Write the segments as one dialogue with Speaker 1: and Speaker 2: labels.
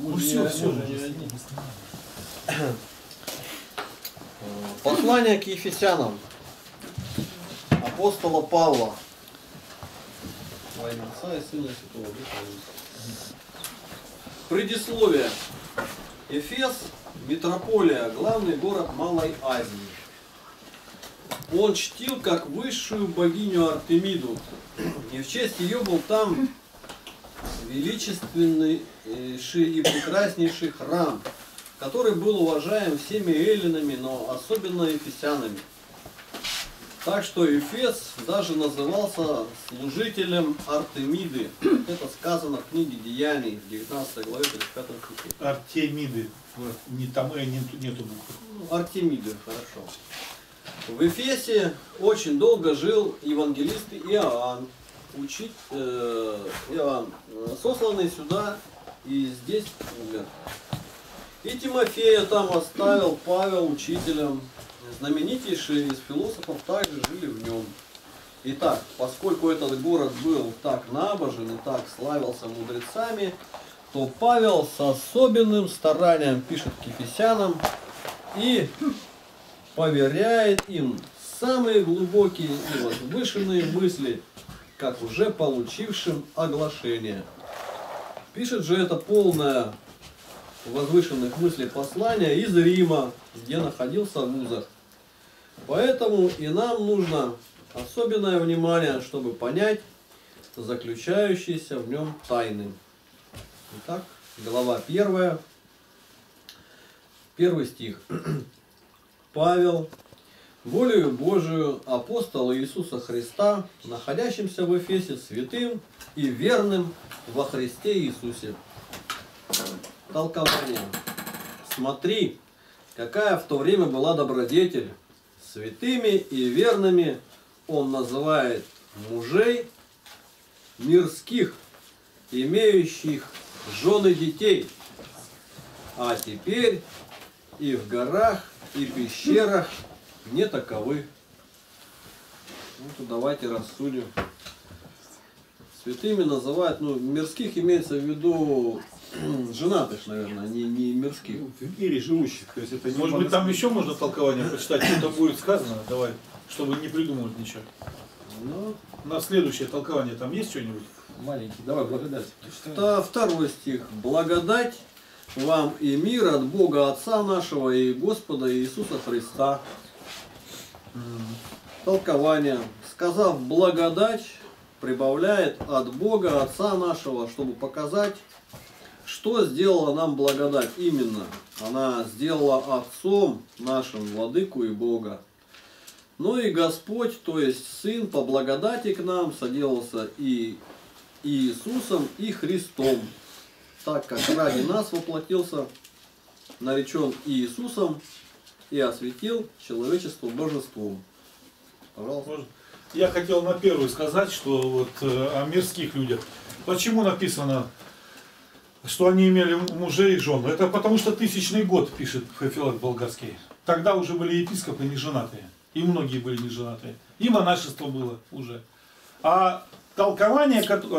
Speaker 1: Послание к Ефесянам апостола Павла. Во имя Отца и Сына и Святого Духа. Предисловие. Эфес, метрополия, главный город Малой Азии. Он чтил как высшую богиню Артемиду, и в честь ее был там величественный и прекраснейший храм, который был уважаем всеми эллинами, но особенно ефесянами. Так что Эфес даже назывался служителем Артемиды. Это сказано в книге Деяний, в 19 главе, 35 стихе.
Speaker 2: Артемиды. Не там нету буквы.
Speaker 1: Артемиды, хорошо. В Эфесе очень долго жил евангелист Иоанн, Иоанн, сосланный сюда и здесь умер. И Тимофея там оставил Павел учителем. Знаменитейшие из философов также жили в нем. Итак, поскольку этот город был так набожен и так славился мудрецами, то Павел с особенным старанием пишет к ефесянам и поверяет им самые глубокие и возвышенные мысли, как уже получившим оглашение. Пишет же это полное возвышенных мыслей послание из Рима, где находился в вузах. Поэтому и нам нужно особенное внимание, чтобы понять заключающиеся в нем тайны. Итак, глава 1, 1 стих. Павел, волею Божию, апостола Иисуса Христа, находящимся в Эфесе, святым и верным во Христе Иисусе. Толкование. Смотри, какая в то время была добродетель. Святыми и верными он называет мужей мирских, имеющих жены детей. А теперь и в горах, и пещерах не таковы. Ну, то давайте рассудим. Святыми называют, мирских имеется в виду женатых, наверное, не мирских.
Speaker 2: В мире живущих. То есть это не может быть, там еще можно толкование почитать, что-то будет сказано, давай, чтобы не придумывать ничего. На следующее толкование там есть что-нибудь?
Speaker 3: Маленький. Давай, благодать.
Speaker 1: Второй стих. Благодать вам и мир от Бога Отца нашего и Господа Иисуса Христа. Толкование. Сказав благодать, прибавляет от Бога Отца нашего, чтобы показать, что сделала нам благодать именно. Она сделала Отцом нашим владыку и Бога. Ну и Господь, то есть Сын, по благодати к нам соделался и Иисусом, и Христом, так как ради нас воплотился, наречен Иисусом и осветил человечество божеством. Пожалуйста.
Speaker 2: Я хотел на первую сказать, что вот о мирских людях. Почему написано, что они имели мужей и жен? Это потому что 1000 год, пишет Феофилакт Болгарский. Тогда уже были епископы неженатые. И многие были неженатые. И монашество было уже. А толкование,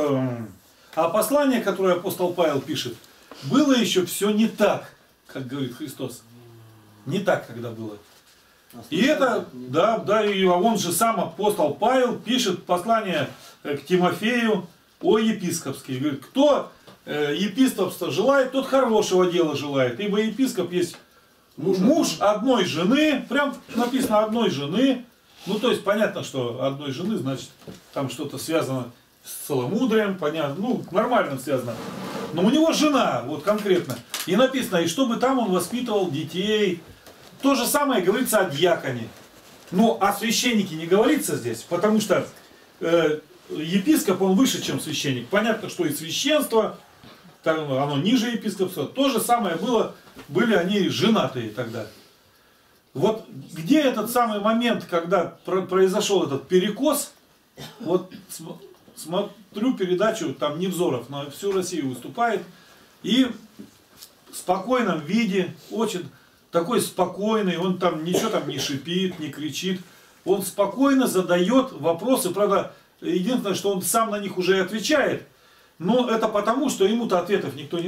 Speaker 2: а послание, которое апостол Павел пишет, было еще все не так, как говорит Христос. Не так, когда было. И это, и он же сам апостол Павел пишет послание к Тимофею о епископстве. Говорит, кто епископство желает, тот хорошего дела желает. Ибо епископ есть муж одной жены, прям написано одной жены. Ну, то есть, понятно, что одной жены, значит, там что-то связано с целомудрием, понятно, нормально связано. Но у него жена, вот конкретно. И написано, и чтобы там он воспитывал детей. То же самое говорится о диаконе. Но о священнике не говорится здесь, потому что епископ, он выше, чем священник. Понятно, что и священство, оно ниже епископства. То же самое было, были они женатые тогда. Вот где этот самый момент, когда произошел этот перекос, вот смотрю передачу, там Невзоров на всю Россию выступает, и в спокойном виде, очень такой спокойный, он там ничего там не шипит, не кричит, он спокойно задает вопросы, правда, единственное, что он сам на них уже отвечает, но это потому, что ему-то ответов никто не дал.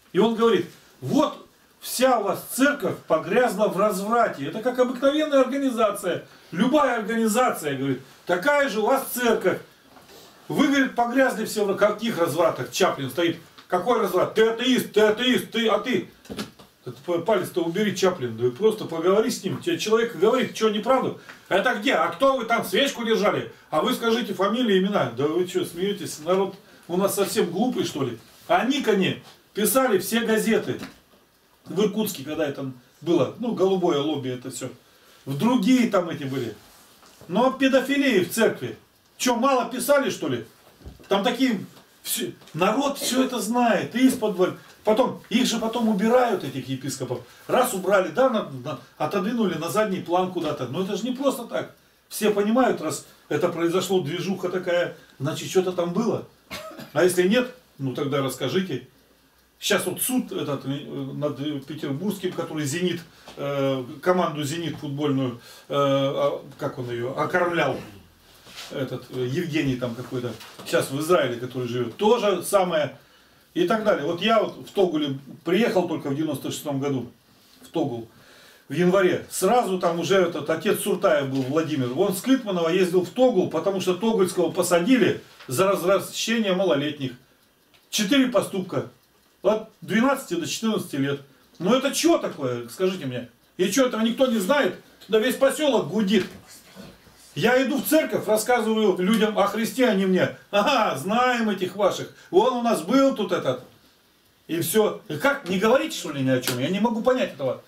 Speaker 2: И он говорит, вот вся у вас церковь погрязла в разврате. Это как обыкновенная организация. Любая организация, говорит, такая же у вас церковь. Вы, говорит, погрязли все в каких развратах? Чаплин стоит. Какой разврат? Ты атеист, а ты? Палец-то убери, Чаплин, да просто поговори с ним. Тебе человек говорит, что неправду. Это где? А кто вы там свечку держали? А вы скажите фамилии, имена. Да вы что, смеетесь? Народ у нас совсем глупый, что ли? Они писали все газеты. В Иркутске, когда это было, ну, голубое лобби это все. В другие там эти были. Но педофилии в церкви. Что, мало писали, что ли? Там такие... народ все это знает. И из-под... Потом, их же потом убирают, этих епископов. Раз убрали, да, отодвинули на задний план куда-то. Но это же не просто так. Все понимают, раз это произошло, движуха такая, значит, что-то там было. А если нет, ну тогда расскажите. Сейчас вот суд этот, над Петербургским, который «Зенит», команду «Зенит» футбольную, как он ее, окормлял. Этот Евгений там какой-то, сейчас в Израиле, который живет. То же самое. И так далее. Вот я вот в Тогуле приехал только в 96-м году, в Тогул, в январе. Сразу там уже этот отец Суртаев был, Владимир. Он с Клитманова ездил в Тогул, потому что Тогульского посадили за развращение малолетних. 4 поступка. От 12 до 14 лет. Ну это что такое, скажите мне? И что, этого никто не знает? Да весь поселок гудит. Я иду в церковь, рассказываю людям о Христе, они мне, ага, знаем этих ваших, он у нас был тут этот. И все. И как, не говорите, что ли, ни о чем? Я не могу понять этого.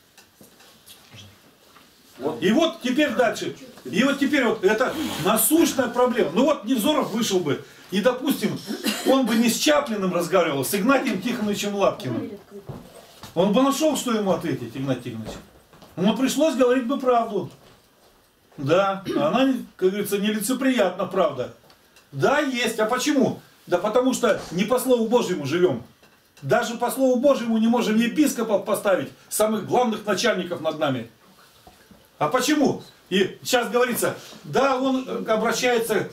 Speaker 2: И вот теперь дальше. И вот теперь вот это насущная проблема. Ну вот Невзоров вышел бы, и, допустим, он бы не с Чаплиным разговаривал, с Игнатием Тихоновичем Лапкиным. Он бы нашел, что ему ответить, Игнат Тихонович. Ему пришлось говорить бы правду. Да, она, как говорится, нелицеприятна, правда. Да, есть. А почему? Да потому что не по Слову Божьему живем. Даже по Слову Божьему не можем епископов поставить, самых главных начальников над нами. А почему? И сейчас говорится, да, он обращается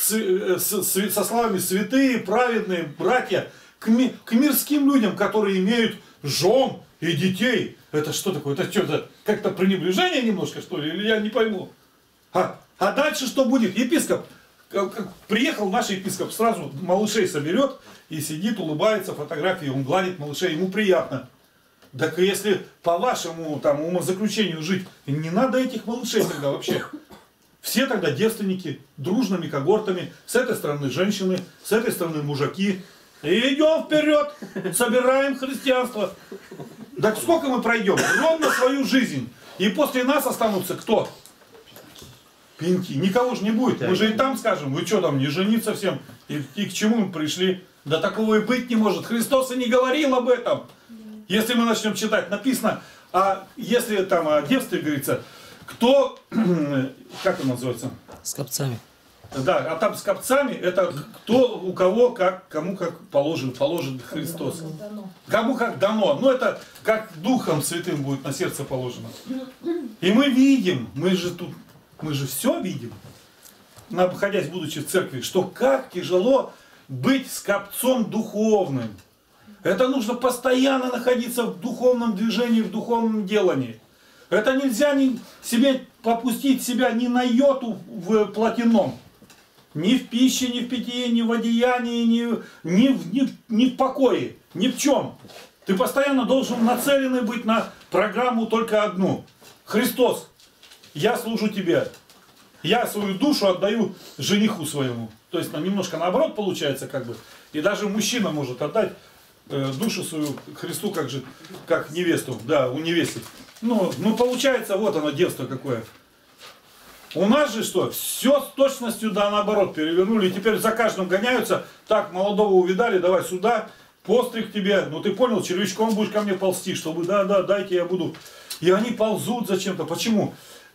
Speaker 2: со словами святые, праведные, братья, к мирским людям, которые имеют жен и детей. Это что такое? Это что-то как-то пренебрежение немножко, что ли? Или я не пойму. А дальше что будет? Епископ, приехал наш епископ, сразу малышей соберет и сидит, улыбается, фотографии, он гладит малышей, ему приятно. Так если по вашему там умозаключению жить, не надо этих малышей тогда вообще. Все тогда девственники, дружными когортами, с этой стороны женщины, с этой стороны мужики. И идем вперед, собираем христианство. Так сколько мы пройдем? Ровно свою жизнь. И после нас останутся кто? Пеньки. Никого же не будет. Мы же и там скажем, вы что там, не жениться всем? И к чему мы пришли? Да такого и быть не может. Христос и не говорил об этом. Если мы начнем читать, написано, а если там о девстве говорится, кто, как он называется?
Speaker 4: С копцами.
Speaker 2: Да, а там с копцами, это кто, у кого, как, кому как положен Христос. Кому как дано. Ну это как Духом Святым будет на сердце положено. И мы видим, мы же все видим, находясь, будучи в церкви, что как тяжело быть скопцом духовным. Это нужно постоянно находиться в духовном движении, в духовном делании. Это нельзя себе попустить себя ни на йоту в плотяном. Ни в пище, ни в питье, ни в одеянии, ни в покое, ни в чем. Ты постоянно должен нацеленный быть на программу только одну. Христос, я служу тебе. Я свою душу отдаю жениху своему. То есть немножко наоборот получается как бы. И даже мужчина может отдать душу свою Христу как невесту. Да, у невесты. Ну получается, вот оно девство какое. У нас же что? Все с точностью да наоборот перевернули. И теперь за каждым гоняются. Так, молодого увидали, давай сюда. Постриг тебе. Ну ты понял, червячком будешь ко мне ползти, чтобы да, дайте я буду. И они ползут зачем-то. Почему?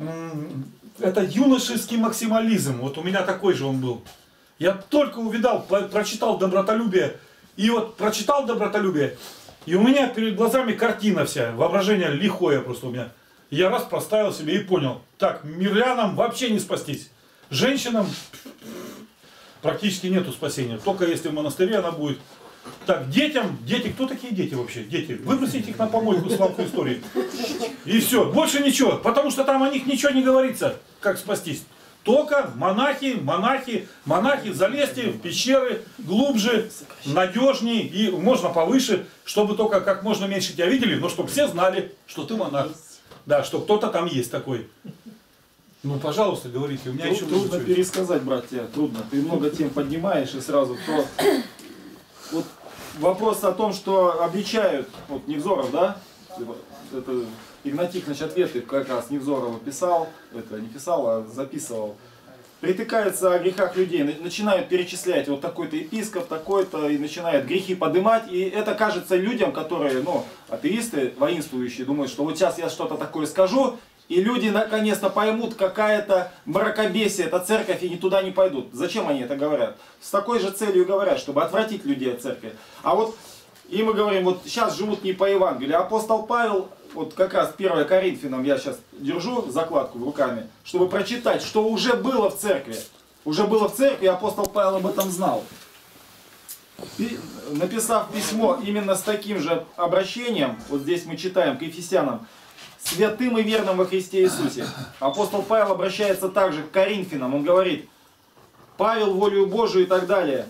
Speaker 2: Это юношеский максимализм. Вот у меня такой же он был. Я только увидал, прочитал добротолюбие. И вот прочитал добротолюбие. И у меня перед глазами картина вся. Воображение лихое просто у меня. Я раз поставил себе и понял. Так, мирянам вообще не спастись. Женщинам практически нету спасения. Только если в монастыре она будет Так, детям, дети, кто такие дети вообще? Дети, выбросите их на помойку, свалку истории. И все, больше ничего, потому что там о них ничего не говорится, как спастись. Только монахи, залезьте в пещеры глубже, надежнее и можно повыше, чтобы только как можно меньше тебя видели, но чтобы все знали, что ты монах. Да, что кто-то там есть такой. Ну, пожалуйста, говорите, у меня еще
Speaker 3: трудно пересказать, братья, трудно. Ты много тем поднимаешь и сразу то. Вот вопрос о том, что обличают, вот Невзоров, да? Это Игнат Тихонович ответы как раз Невзорова писал, это не писал, а записывал. Притыкаются о грехах людей, начинают перечислять, вот такой-то епископ, такой-то, и начинают грехи поднимать. И это кажется людям, которые, ну, атеисты, воинствующие, думают, что вот сейчас я что-то такое скажу, и люди наконец-то поймут, какая-то мракобесие, это церковь, и ни туда не пойдут. Зачем они это говорят? С такой же целью говорят, чтобы отвратить людей от церкви. А вот, и мы говорим, вот сейчас живут не по Евангелию. Апостол Павел, вот как раз 1 Коринфянам, я сейчас держу закладку руками, чтобы прочитать, что уже было в церкви. Уже было в церкви, апостол Павел об этом знал. И, написав письмо именно с таким же обращением, вот здесь мы читаем к Ефесянам, святым и верным во Христе Иисусе. Апостол Павел обращается также к Коринфянам. Он говорит, Павел волею Божию и так далее,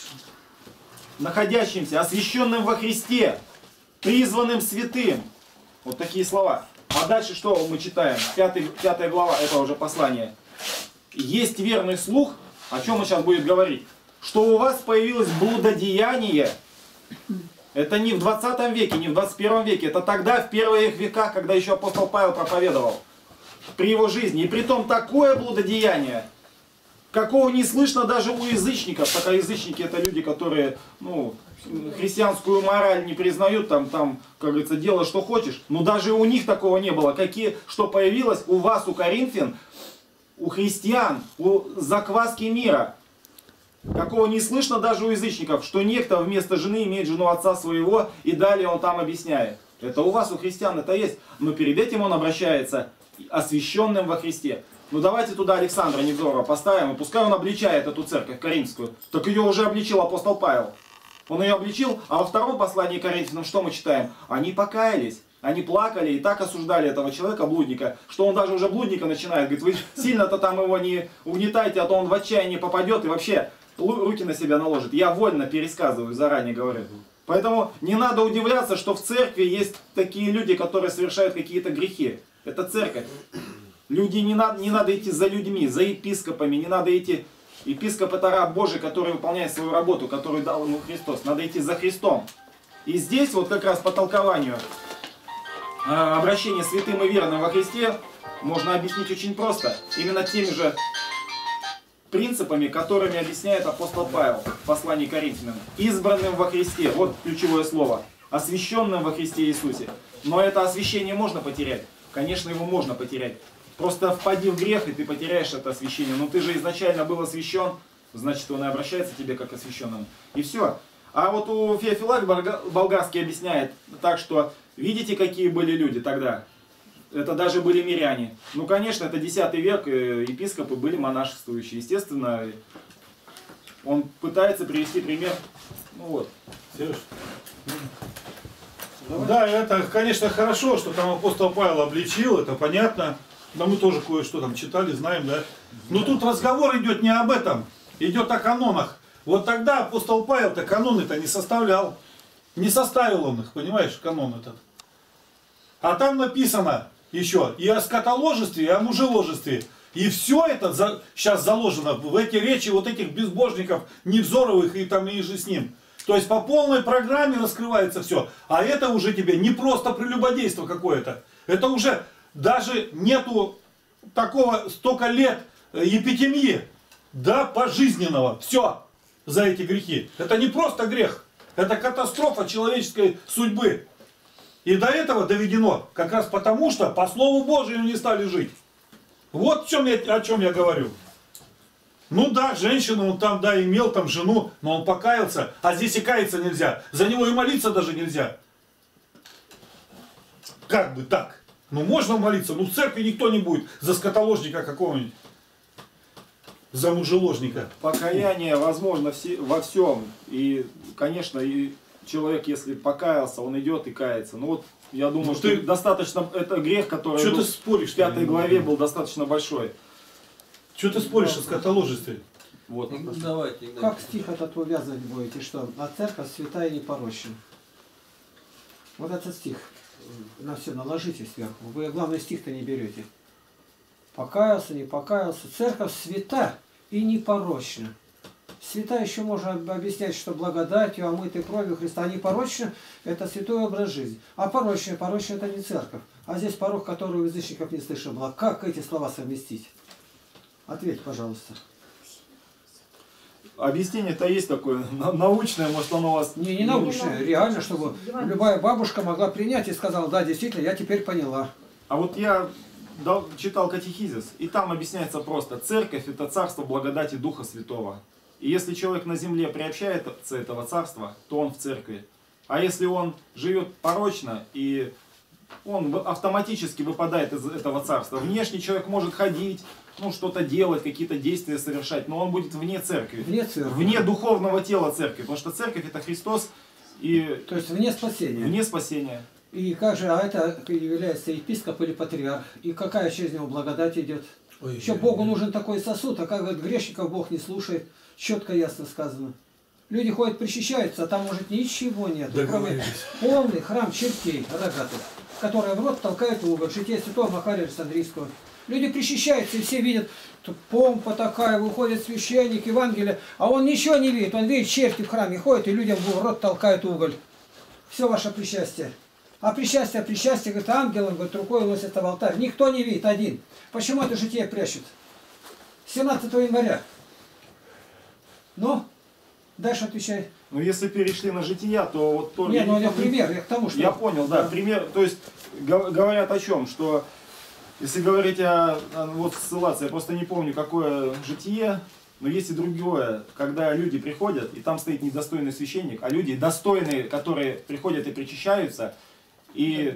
Speaker 3: находящимся, освященным во Христе, призванным святым. Вот такие слова. А дальше что мы читаем? 5 глава, это уже послание. Есть верный слух, о чем мы сейчас будем говорить, что у вас появилось блудодеяние. Это не в 20 веке, не в 21 веке. Это тогда, в первых веках, когда еще апостол Павел проповедовал. При его жизни. И притом такое блудодеяние, какого не слышно даже у язычников. Так, язычники это люди, которые, ну, христианскую мораль не признают, там, как говорится, делай что хочешь. Но даже у них такого не было. Что появилось у вас, у коринфян, у христиан, у закваски мира. Какого не слышно даже у язычников, что некто вместо жены имеет жену отца своего, и далее он там объясняет. Это у вас, у христиан, это есть. Но перед этим он обращается освященным во Христе. Ну давайте туда Александра Невзорова поставим, и пускай он обличает эту церковь коринфскую. Так ее уже обличил апостол Павел. Он ее обличил, а во втором послании к Коринфянам что мы читаем? Они покаялись. Они плакали и так осуждали этого человека, блудника, что он даже уже блудника начинает. Говорит, вы сильно-то там его не угнетайте, а то он в отчаянии попадет и вообще руки на себя наложит. Я вольно пересказываю, заранее говорю. Поэтому не надо удивляться, что в церкви есть такие люди, которые совершают какие-то грехи. Это церковь. Люди не надо идти за людьми, за епископами, не надо идти. Епископ это раб Божий, который выполняет свою работу, которую дал ему Христос. Надо идти за Христом. И здесь вот как раз по толкованию обращение святым и верным во Христе можно объяснить очень просто. Именно теми же принципами, которыми объясняет апостол Павел в послании к Коринфянам. Избранным во Христе, вот ключевое слово. Освященным во Христе Иисусе. Но это освящение можно потерять? Конечно, его можно потерять. Просто впади в грех, и ты потеряешь это освящение. Но ты же изначально был освящен, значит, он и обращается к тебе как освященному. И все. А вот у Феофилак Болгарский объясняет так, что видите, какие были люди тогда? Это даже были миряне. Ну, конечно, это 10 век, епископы были монашествующие. Естественно, он пытается привести пример. Ну вот.
Speaker 2: Сереж? Да, это, конечно, хорошо, что там апостол Павел обличил, это понятно. Но мы тоже кое-что там читали, знаем, да. Но тут разговор идет не об этом, идет о канонах. Вот тогда апостол Павел-то каноны-то не составлял. Не составил он их, понимаешь, канон этот. А там написано еще и о скотоложестве, и о мужеложестве. И все это сейчас заложено в эти речи вот этих безбожников, Невзоровых и там и же с ним. То есть по полной программе раскрывается все. А это уже тебе не просто прелюбодейство какое-то. Это уже даже нету такого столько лет епитемии, да, пожизненного. Все за эти грехи. Это не просто грех. Это катастрофа человеческой судьбы. И до этого доведено как раз потому, что по Слову Божию не стали жить. Вот о чем я говорю. Ну да, женщину он там, да, имел там жену, но он покаялся. А здесь и каяться нельзя. За него и молиться даже нельзя. Как бы так? Ну можно молиться, но в церкви никто не будет за скотоложника какого-нибудь. за мужеложника.
Speaker 3: Покаяние возможно во всем. И, конечно, и человек, если покаялся, он идет и кается. Ну вот, я думаю, что достаточно, это грех, который
Speaker 2: Что
Speaker 3: был
Speaker 2: ты споришь?
Speaker 3: в 5 главе был достаточно большой.
Speaker 2: Что ты споришь о скотоложестве?
Speaker 3: Вот.
Speaker 1: Давайте.
Speaker 4: Как стих этот увязывать будете, что а церковь святая и непорочна. Вот этот стих. На все наложите сверху. Вы главный стих-то не берете. Покаялся, не покаялся. Церковь свята и непорочна. Свята еще можно объяснять, что благодатью, омытой кровью Христа. А непорочна – это святой образ жизни. А порочная это не церковь. А здесь порок, который у язычников не слышал было. Как эти слова совместить? Ответь, пожалуйста.
Speaker 3: Объяснение-то есть такое, научное, может оно у вас...
Speaker 4: Не научное, реально, чтобы любая бабушка могла принять и сказала, да, действительно, я теперь поняла.
Speaker 3: А вот я читал катехизис, и там объясняется просто. Церковь – это царство благодати Духа Святого. И если человек на земле приобщается этого царства, то он в церкви. А если он живет порочно, и он автоматически выпадает из этого царства. Внешне человек может ходить, ну, что-то делать, какие-то действия совершать, но он будет вне церкви.
Speaker 4: Вне церкви.
Speaker 3: Вне духовного тела церкви. Потому что церковь – это Христос. И
Speaker 4: То есть вне спасения.
Speaker 3: вне спасения.
Speaker 4: И как же, а это является епископ или патриарх? И какая через него благодать идет?
Speaker 2: Ой,
Speaker 4: Еще Богу нужен такой сосуд, а как говорит, грешников Бог не слушает. Четко, ясно сказано. Люди ходят, причащаются, а там, может, ничего нет. Кроме полный храм чертей рогатых, которые в рот толкают уголь. Житие святого Макария Александрийского. Люди причащаются, и все видят, тут помпа такая, выходит священник, Евангелие, а он ничего не видит. Он видит, черти в храме ходят, и людям в рот толкают уголь. Все ваше причастие. А причастие, говорит, ангелом, говорит, рукой носит в алтарь. Никто не видит, один. Почему это житие прячут? 17 января. Ну, дальше отвечай.
Speaker 3: Ну, если перешли на жития, то вот то...
Speaker 4: Нет, ну это пример, я к тому, что...
Speaker 3: Я понял, да, пример, то есть говорят о чем, что если говорить вот ссылаться, я просто не помню, какое житие, но есть и другое, когда люди приходят, и там стоит недостойный священник, а люди достойные, которые приходят и причащаются, и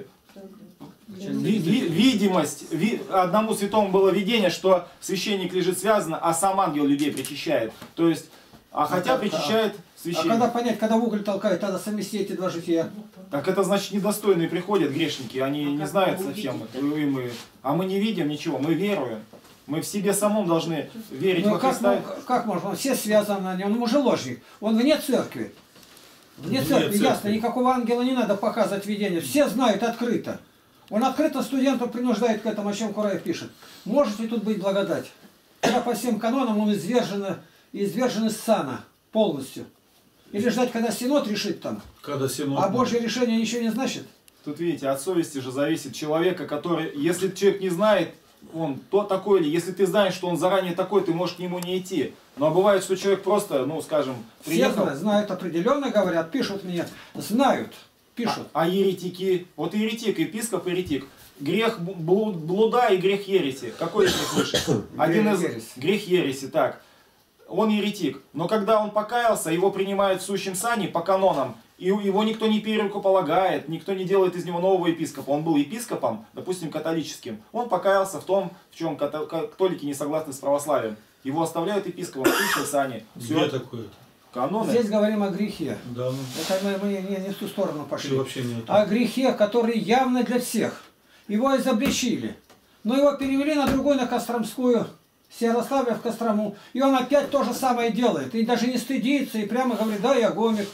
Speaker 3: видимость, одному святому было видение, что священник лежит связано, а сам ангел людей причащает. То есть, хотя причащает священник.
Speaker 4: А когда понять, когда в уголь толкает, тогда совместить эти два жития?
Speaker 3: Так это значит недостойные приходят грешники, они не знают совсем. А мы не видим ничего, мы веруем. Мы в себе самом должны верить во Христа.
Speaker 4: Как можно? Все связаны на нем. Он мужеложник. Он вне церкви. Вне церкви, ясно. Никакого ангела не надо показывать видение. Все знают открыто. Он открыто студентов принуждает к этому, о чем Кураев пишет. Можете тут быть благодать. Когда по всем канонам он извержен из сана полностью. Или ждать, когда Синод решит там.
Speaker 2: Когда Синод...
Speaker 4: А Божье решение ничего не значит.
Speaker 3: Тут видите, от совести же зависит человека, который, если человек не знает, он то такой или если ты знаешь, что он заранее такой, ты можешь к нему не идти. Но бывает, что человек просто, ну скажем, приехал...
Speaker 4: Все знают определенно, говорят, пишут мне, знают, пишут.
Speaker 3: А еретики, вот еретик, епископ еретик, грех блуда и грех ереси. Какой из них выше? Один из грех ереси, так. Он еретик. Но когда он покаялся, его принимают в сущем сане по канонам, и его никто не перерукополагает, никто не делает из него нового епископа. Он был епископом, допустим, католическим. Он покаялся в том, в чем католики не согласны с православием. Его оставляют епископом в сущем сане.
Speaker 2: Где такое?
Speaker 3: Каноны.
Speaker 4: Здесь говорим о грехе.
Speaker 2: Да.
Speaker 4: Это мы не в ту сторону пошли.
Speaker 2: Вообще не
Speaker 4: о грехе, который явно для всех. Его изобличили. Но его перевели на другую, на Костромскую. С Ярославля в Кострому. И он опять то же самое делает. И даже не стыдится. И прямо говорит, да, я гомик.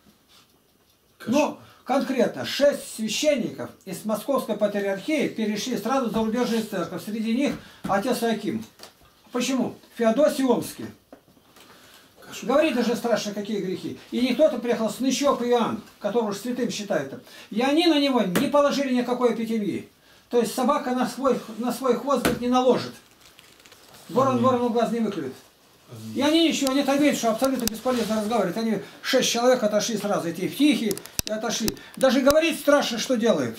Speaker 4: Ну, конкретно, 6 священников из Московской патриархии перешли сразу в зарубежную церковь. Среди них отец Аким. Почему? Феодосий Омский. Говорит даже страшно, какие грехи. И не кто-то приехал, Снычев Иоанн, которого уж святым считают. И они на него не положили никакой эпитемии. То есть собака на свой хвост не наложит. Ворон ворону глаз не выклюет. И они ничего, они-то видят, что абсолютно бесполезно разговаривать. Они 6 человек отошли сразу, эти тихие, и отошли. Даже говорить страшно, что делают.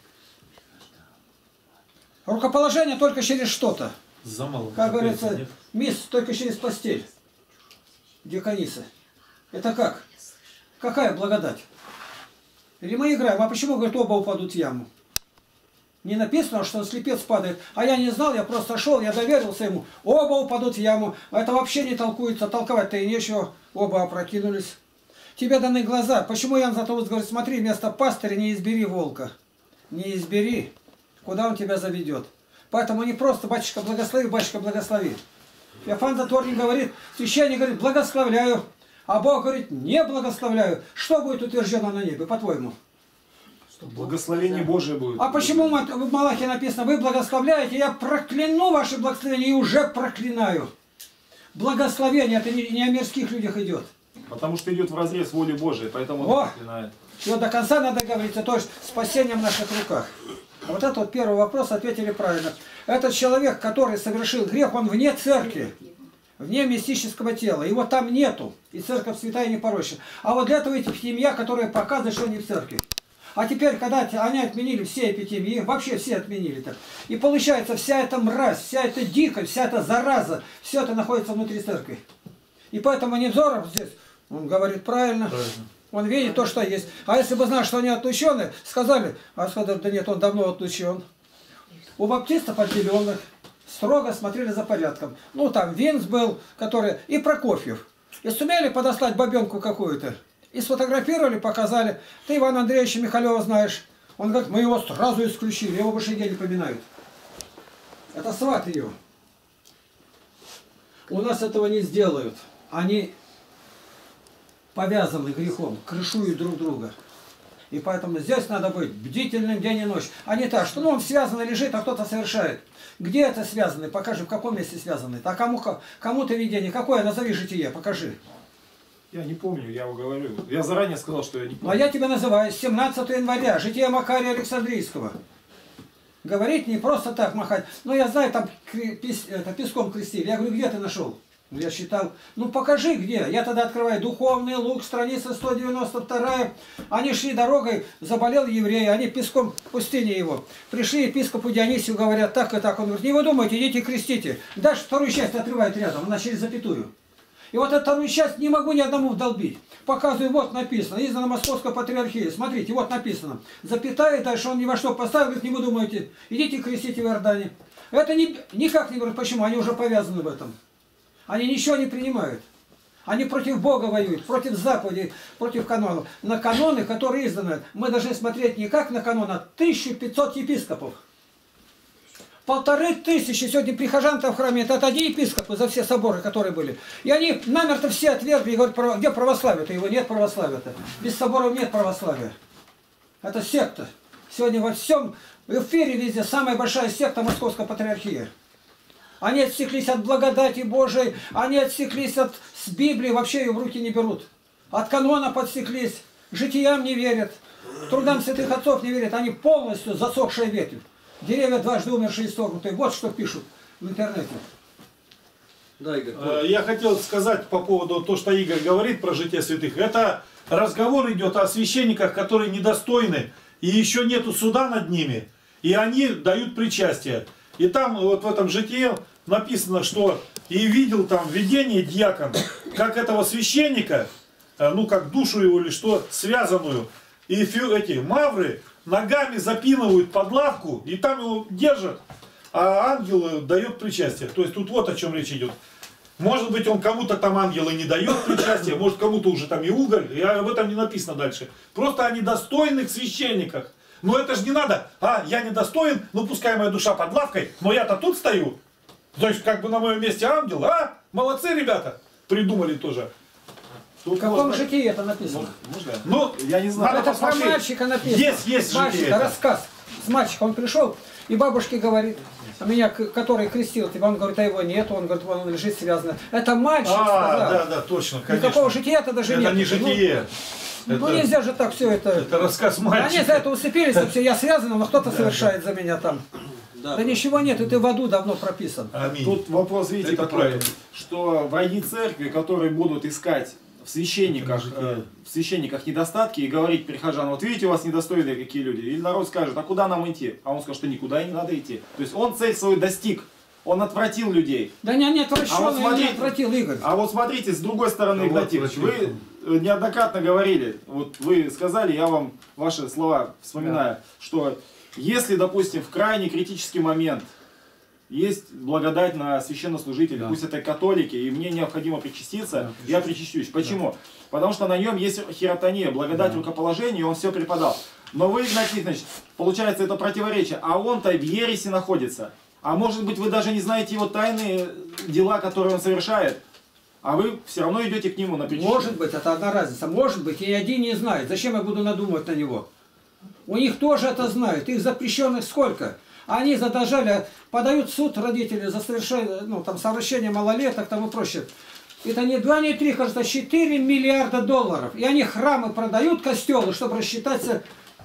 Speaker 4: Рукоположение только через что-то. Как говорится, мисс только через постель. Диакониса. Это как? Какая благодать? Или мы играем, а почему, говорит, оба упадут в яму? Не написано, что слепец падает. А я не знал, я просто шел, я доверился ему. Оба упадут в яму. Это вообще не толкуется. Толковать-то и нечего. Оба опрокинулись. Тебе даны глаза. Почему Иоанн Златоуст говорит, смотри, вместо пастыря не избери волка. Не избери. Куда он тебя заведет. Поэтому не просто батюшка благослови. Иоанн Затворник говорит, священник говорит, благословляю. А Бог говорит, не благословляю. Что будет утверждено на небе, по-твоему?
Speaker 3: Благословение Божие будет.
Speaker 4: А почему в Малахии написано, вы благословляете, я прокляну ваши благословения и уже проклинаю. Благословение, это не о мирских людях идет.
Speaker 3: Потому что идет вразрез воли Божией, поэтому он проклинает.
Speaker 4: И вот до конца надо говорить, то есть спасение в наших руках. А вот этот вот первый вопрос ответили правильно. Этот человек, который совершил грех, он вне церкви, вне мистического тела. Его там нету. И церковь святая и непорочна. А вот для этого эти семья, которые показывают, что они в церкви. А теперь, когда они отменили все эпидемии, вообще все отменили-то, и получается, вся эта мразь, вся эта дикость, вся эта зараза, все это находится внутри церкви. И поэтому Невзоров здесь, он говорит правильно, он видит то, что есть. А если бы знал, что они отлучены, сказали, а сказали, да нет, он давно отлучен. У баптистов отделенных строго смотрели за порядком. Ну, там Винс был, который, и Прокофьев. И сумели подослать бабенку какую-то. И сфотографировали, показали. Ты Ивана Андреевича Михалева знаешь. Он говорит, мы его сразу исключили, его больше нигде не поминают. Это сват ее. У нас этого не сделают. Они повязаны грехом, крышуют друг друга. И поэтому здесь надо быть бдительным день и ночь. А не так, что ну, он связанный лежит, а кто-то совершает. Где это связанный? Покажи, в каком месте связанный. А кому-то видение. Какое? Назови житие, покажи.
Speaker 3: Я не помню, я его говорю. Я заранее сказал, что я не помню.
Speaker 4: А я тебя называю 17 января, житие Макария Александрийского. Говорить не просто так махать. Ну, я знаю, там песком крестили. Я говорю, где ты нашел? Я считал, ну покажи где. Я тогда открываю Духовный Лук, страница 192. Они шли дорогой, заболел еврей, они песком в пустыне его. Пришли епископу Дионисию, говорят так и так. Он говорит, не вы думайте, идите крестите. Дальше вторую часть отрывает рядом, она через запятую. И вот эту вторую часть не могу ни одному вдолбить. Показываю, вот написано, издано Московской Патриархии. Смотрите, вот написано. Запятая, дальше он ни во что поставил, говорит, не вы думаете, идите крестите в Иордане. Это никак не говорит, почему, они уже повязаны в этом. Они ничего не принимают. Они против Бога воюют, против заповедей, против канонов. На каноны, которые изданы, мы должны смотреть не как на канон, а 1500 епископов. 1500 сегодня прихожан-то в храме, это один епископ за все соборы, которые были. И они намертво все отвергли и говорят, где православие-то? Его нет православия-то. Без соборов нет православия. Это секта. Сегодня во всем эфире везде самая большая секта Московской Патриархии. Они отсеклись от благодати Божией, они отсеклись с Библии, вообще ее в руки не берут. От канона подсеклись, житиям не верят, трудам святых отцов не верят, они полностью засохшая ветвь. Деревья дважды умершие и согнутые. Вот что пишут в интернете.
Speaker 1: Да, Игорь.
Speaker 2: Я хотел сказать по поводу того, что Игорь говорит про житие святых. Это разговор идет о священниках, которые недостойны, и еще нету суда над ними, и они дают причастие. И там вот в этом житие написано, что и видел там видение дьякон, как этого священника, ну как душу его или что, связанную, и эти мавры ногами запинывают под лавку, и там его держат, а ангел дает причастие. То есть тут вот о чем речь идет. Может быть, он кому-то там ангел и не дает причастие, может кому-то уже там и уголь, и об этом не написано дальше. Просто о недостойных священниках. Но это же не надо. Я недостоин, ну пускай моя душа под лавкой, но я-то тут стою. Значит, как бы на моем месте ангел, молодцы ребята, придумали тоже.
Speaker 4: В каком житии это написано?
Speaker 3: Ну, я не знаю.
Speaker 4: Это про мальчика написано.
Speaker 2: Есть
Speaker 4: мальчика, рассказ. С мальчиком он пришел, и бабушке говорит, меня, который крестил тебя, он говорит, а его нет, он говорит, он лежит связанный. Это мальчик сказал.
Speaker 2: Да, точно, конечно.
Speaker 4: Никакого жития-то даже нет.
Speaker 2: Это не житие.
Speaker 4: Ну нельзя же так все это.
Speaker 2: Это рассказ мальчика.
Speaker 4: Они за это усыпились, все, я связан, но кто-то совершает за меня там. Да ничего нет, это в аду давно прописан.
Speaker 2: Аминь.
Speaker 3: Тут вопрос, видите,
Speaker 2: это
Speaker 3: такой,
Speaker 2: правильно.
Speaker 3: что враги церкви, которые будут искать в священниках недостатки и говорить прихожан, вот видите, у вас недостойные какие люди. Или народ скажет, а куда нам идти? А он скажет, что никуда и не надо идти. То есть он цель свою достиг. Он отвратил людей.
Speaker 4: Да не отвращенный, не отвратил, Игорь.
Speaker 3: А вот смотрите, с другой стороны, Игнатьевич, вы неоднократно говорили, вот вы сказали, я вам ваши слова вспоминаю, что Если, допустим, в крайне критический момент есть благодать на священнослужителя, пусть это католики, и мне необходимо причаститься, я причащусь. Почему? Потому что на нем есть хиротония, благодать рукоположения, и он все преподал. Но вы, Игнатий Тихонович, получается это противоречие, а он-то в ереси находится. А может быть вы даже не знаете его тайные дела, которые он совершает, а вы все равно идете к нему на причастие.
Speaker 4: Может быть, это одна разница. Может быть, и один не знает. Зачем я буду надумывать на него? У них тоже это знают. Их запрещенных сколько? Они задолжали, подают в суд родители за совершение, ну, там, совращение малолеток, там и прочее. Это не 2, не 3, кажется, 4 миллиарда долларов. И они храмы продают, костелы, чтобы рассчитаться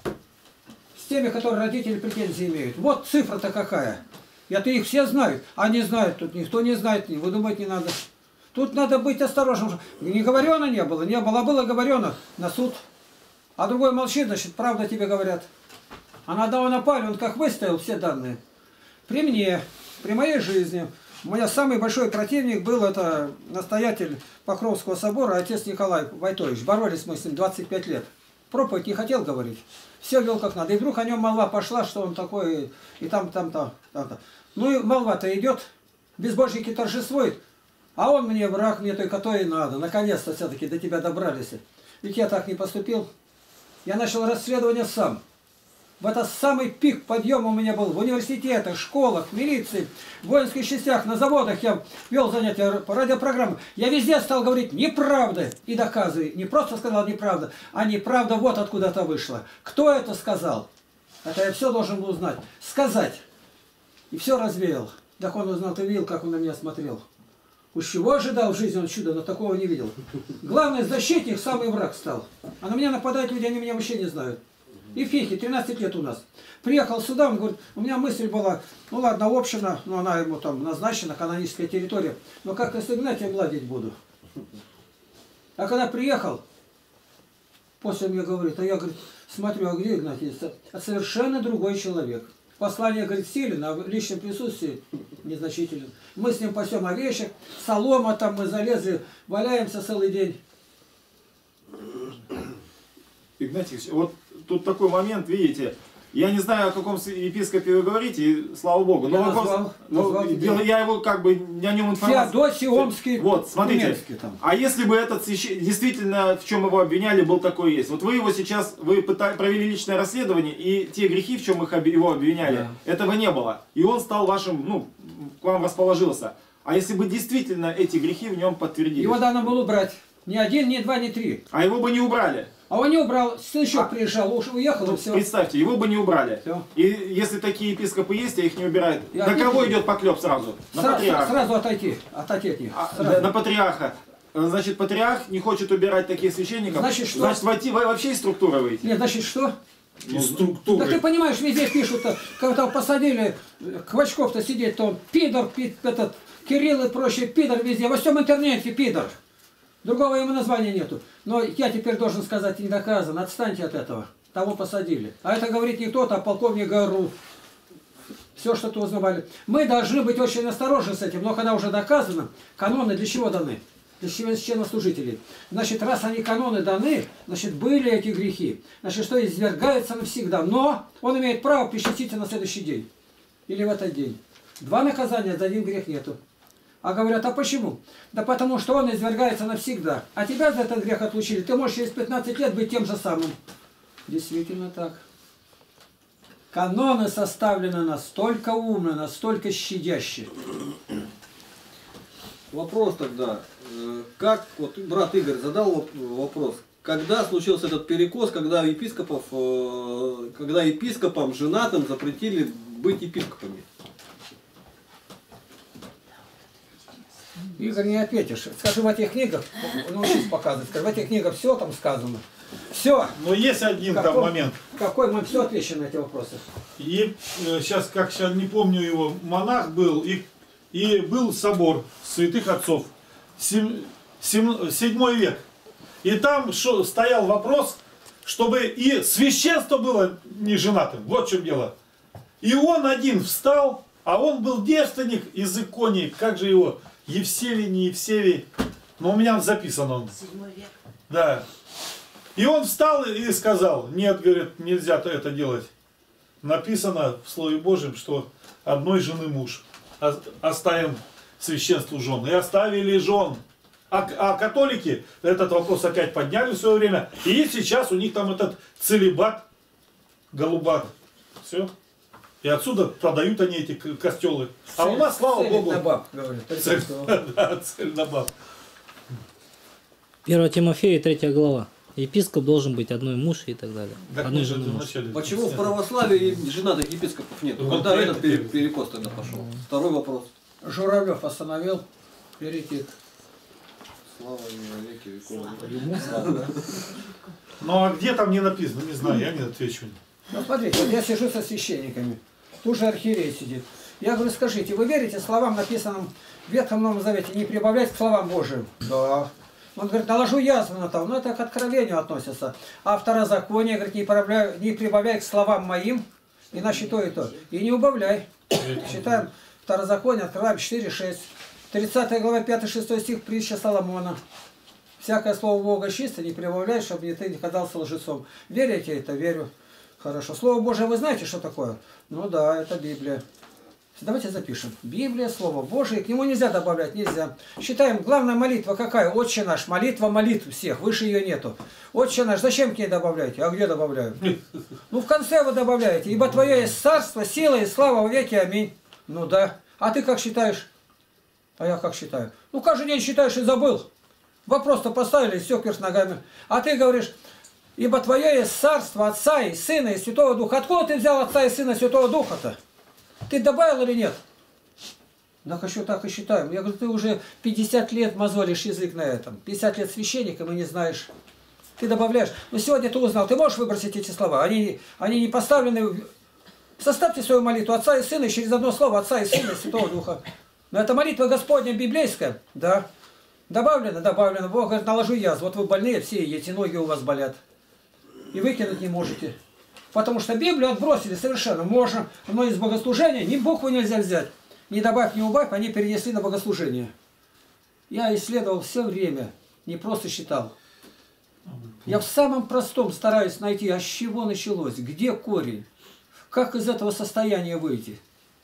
Speaker 4: с теми, которые родители претензии имеют. Вот цифра-то какая. Это их все знают. Они знают, тут никто не знает, не выдумать не надо. Тут надо быть осторожным. Не говорено не было, а было говорено на суд. А другой молчит, значит, правда тебе говорят. А на одного напали, он как выставил все данные. При мне, при моей жизни, у меня самый большой противник был, это настоятель Покровского собора, отец Николай Войтович. Боролись мы с ним 25 лет. Проповедь не хотел говорить. Все вел как надо. И вдруг о нем молва пошла, что он такой, и там-то. Ну и молва-то идет, безбожники торжествуют. А он мне враг, мне только то и надо. Наконец-то все-таки до тебя добрались. Ведь я так не поступил. Я начал расследование сам. В этот самый пик подъема у меня был в университетах, школах, милиции, в воинских частях, на заводах я вел занятия по радиопрограммам. Я везде стал говорить неправды и доказываю. Не просто сказал неправда, а неправда вот откуда это вышло. Кто это сказал? Это я все должен был узнать. Сказать. И все развеял. Так он узнал, ты видел, как он на меня смотрел. Уж чего ожидал в жизни он чудо, но такого не видел. Главный защитник, самый враг стал. А на меня нападают люди, они меня вообще не знают. И в Хихе, 13 лет у нас. Приехал сюда, он говорит, у меня мысль была, ну ладно, община, но она ему там назначена, каноническая территория, но как-то с Игнатием ладить буду. А когда приехал, после мне говорит, а я, говорит, смотрю, а где Игнатий? А совершенно другой человек. Послание, говорит, силен, а в личном присутствии незначителен. Мы с ним пасем овечек, солома там, мы залезли, валяемся целый день.
Speaker 3: Игнатий, вот тут такой момент, видите, я не знаю, о каком епископе вы говорите, и слава Богу, но
Speaker 4: назвал
Speaker 3: я его как бы, о нем информация.
Speaker 4: Феодосий Омский.
Speaker 3: Вот, смотрите,
Speaker 4: там.
Speaker 3: А если бы этот действительно, в чем его обвиняли, был такой есть, вот вы его сейчас, вы провели личное расследование, и те грехи, в чем его обвиняли, этого не было, и он стал вашим, ну, к вам расположился. А если бы действительно эти грехи в нем подтвердились?
Speaker 4: Его надо было убрать. Ни 1, ни 2, ни 3.
Speaker 3: А его бы не убрали.
Speaker 4: А он не убрал, сыночок приезжал, уехал, и все.
Speaker 3: Представьте, его бы не убрали.
Speaker 4: Все.
Speaker 3: И если такие епископы есть, а их не убирают,
Speaker 4: Я
Speaker 3: на кого идет поклеп сразу? На патриарха.
Speaker 4: Сразу отойти от них.
Speaker 3: На патриарха. Значит, патриарх не хочет убирать таких священников.
Speaker 4: Значит, что?
Speaker 3: Значит, войти вообще из структуры выйти.
Speaker 4: Нет, значит, что?
Speaker 2: Из структуры.
Speaker 4: Да ты понимаешь, везде пишут, когда посадили Квачков-то сидеть, то он пидор, этот Кирилл и прочее, пидор везде, во всем интернете пидор. Другого ему названия нету. Но я теперь должен сказать, не доказано, отстаньте от этого. Того посадили. А это говорит не кто-то, а полковник ГРУ. Все, что-то узнавали. Мы должны быть очень осторожны с этим, но когда уже доказано, каноны для чего даны? Для священнослужителей. Значит, раз они каноны даны, значит, были эти грехи. Значит, что извергается навсегда. Но он имеет право причаститься на следующий день. Или в этот день. 2 наказания, за 1 грех нету. А говорят, а почему? Да потому что он извергается навсегда. А тебя за этот грех отлучили. Ты можешь через 15 лет быть тем же самым. Действительно так. Каноны составлены настолько умно, настолько щадяще.
Speaker 1: Вопрос тогда. Как, вот брат Игорь задал вопрос. Когда случился этот перекос, когда епископам женатым запретили быть епископами?
Speaker 4: Игорь, не ответишь. Скажи, в этих книгах, научись показывать, скажи, в этих книгах все там сказано. Все.
Speaker 2: Но есть один там момент.
Speaker 4: Какой мы все отвечаем на эти вопросы.
Speaker 2: И сейчас, как сейчас не помню его, монах был, и был собор святых отцов, 7 век. И там стоял вопрос, чтобы и священство было не женатым. Вот в чем дело. И он один встал, а он был девственник из иконии, как же его... Евсевий, не Евсевий, но у меня записан он.
Speaker 5: 7 век.
Speaker 2: Да. И он встал и сказал, нет, говорит, нельзя это делать. написано в Слове Божьем, что одной жены муж. Оставим священству жен. И оставили жен. А католики этот вопрос опять подняли в свое время. И сейчас у них там этот целибат, голубат. Все. И отсюда продают они эти костелы. А у нас, слава Богу...
Speaker 4: на баб, говорят.
Speaker 2: Цель на баб.
Speaker 5: 1 Тимофея, 3 глава. Епископ должен быть одной муж и так далее.
Speaker 2: Так
Speaker 5: одной
Speaker 2: мы же
Speaker 5: жены муж.
Speaker 2: вначале
Speaker 1: Почему в православии женатых епископов нет?
Speaker 2: Ну,
Speaker 1: Когда
Speaker 2: вот
Speaker 1: этот перекос тогда пошел? Второй вопрос.
Speaker 4: Журавлев остановил перейти.
Speaker 1: Слава ему веки веков.
Speaker 4: Ему слава.
Speaker 2: Ну а где там не написано? Не знаю, я не отвечу.
Speaker 4: Ну, смотрите, вот я сижу со священниками. Тут же архиерей сидит. Я говорю, скажите, вы верите словам, написанным в Ветхом Новом Завете, не прибавлять к словам Божьим? Да. Он говорит, наложу язву на того. Ну, это к откровению относится. А второзаконие, говорит, не прибавляй к словам моим, иначе то и то. И не убавляй. Читаем второзаконие, открываем 4:6. 30 глава, 5-6 стих, притча Соломона. Всякое слово Бога чисто, не прибавляй, чтобы ты не казался лжецом. Верите это? Верю. Хорошо. Слово Божие вы знаете, что такое? Ну да, это Библия. Давайте запишем. Библия, Слово Божие, к нему нельзя добавлять, нельзя. Считаем, главная молитва какая? Отче наш. Молитва молитв всех, выше ее нету. Отче наш, зачем к ней добавляете? А где добавляю? Ну в конце вы добавляете. Ибо твое есть царство, сила и слава во веки. Аминь. Ну да. А ты как считаешь? А я как считаю? Ну каждый день считаешь и забыл. Вопрос-то поставили, и все кверх ногами. А ты говоришь, ибо твое есть царство Отца и Сына и Святого Духа. Откуда ты взял Отца и Сына и Святого Духа-то? Ты добавил или нет? Так еще так и считаем. Я говорю, ты уже 50 лет мозолишь язык на этом. 50 лет священником и не знаешь. Ты добавляешь. Но сегодня ты узнал, ты можешь выбросить эти слова? Они не поставлены. Составьте свою молитву Отца и Сына и через одно слово Отца и Сына и Святого Духа. Но это молитва Господня библейская. Да. Добавлено, добавлено. Бог говорит, наложу язву. Вот вы больные все, и эти ноги у вас болят. И выкинуть не можете. Потому что Библию отбросили совершенно. Можно, но из богослужения ни букву нельзя взять. Ни добавь, ни убавь, они перенесли на богослужение. Я исследовал все время, не просто считал. Я в самом простом стараюсь найти, а с чего началось, где корень, как из этого состояния выйти.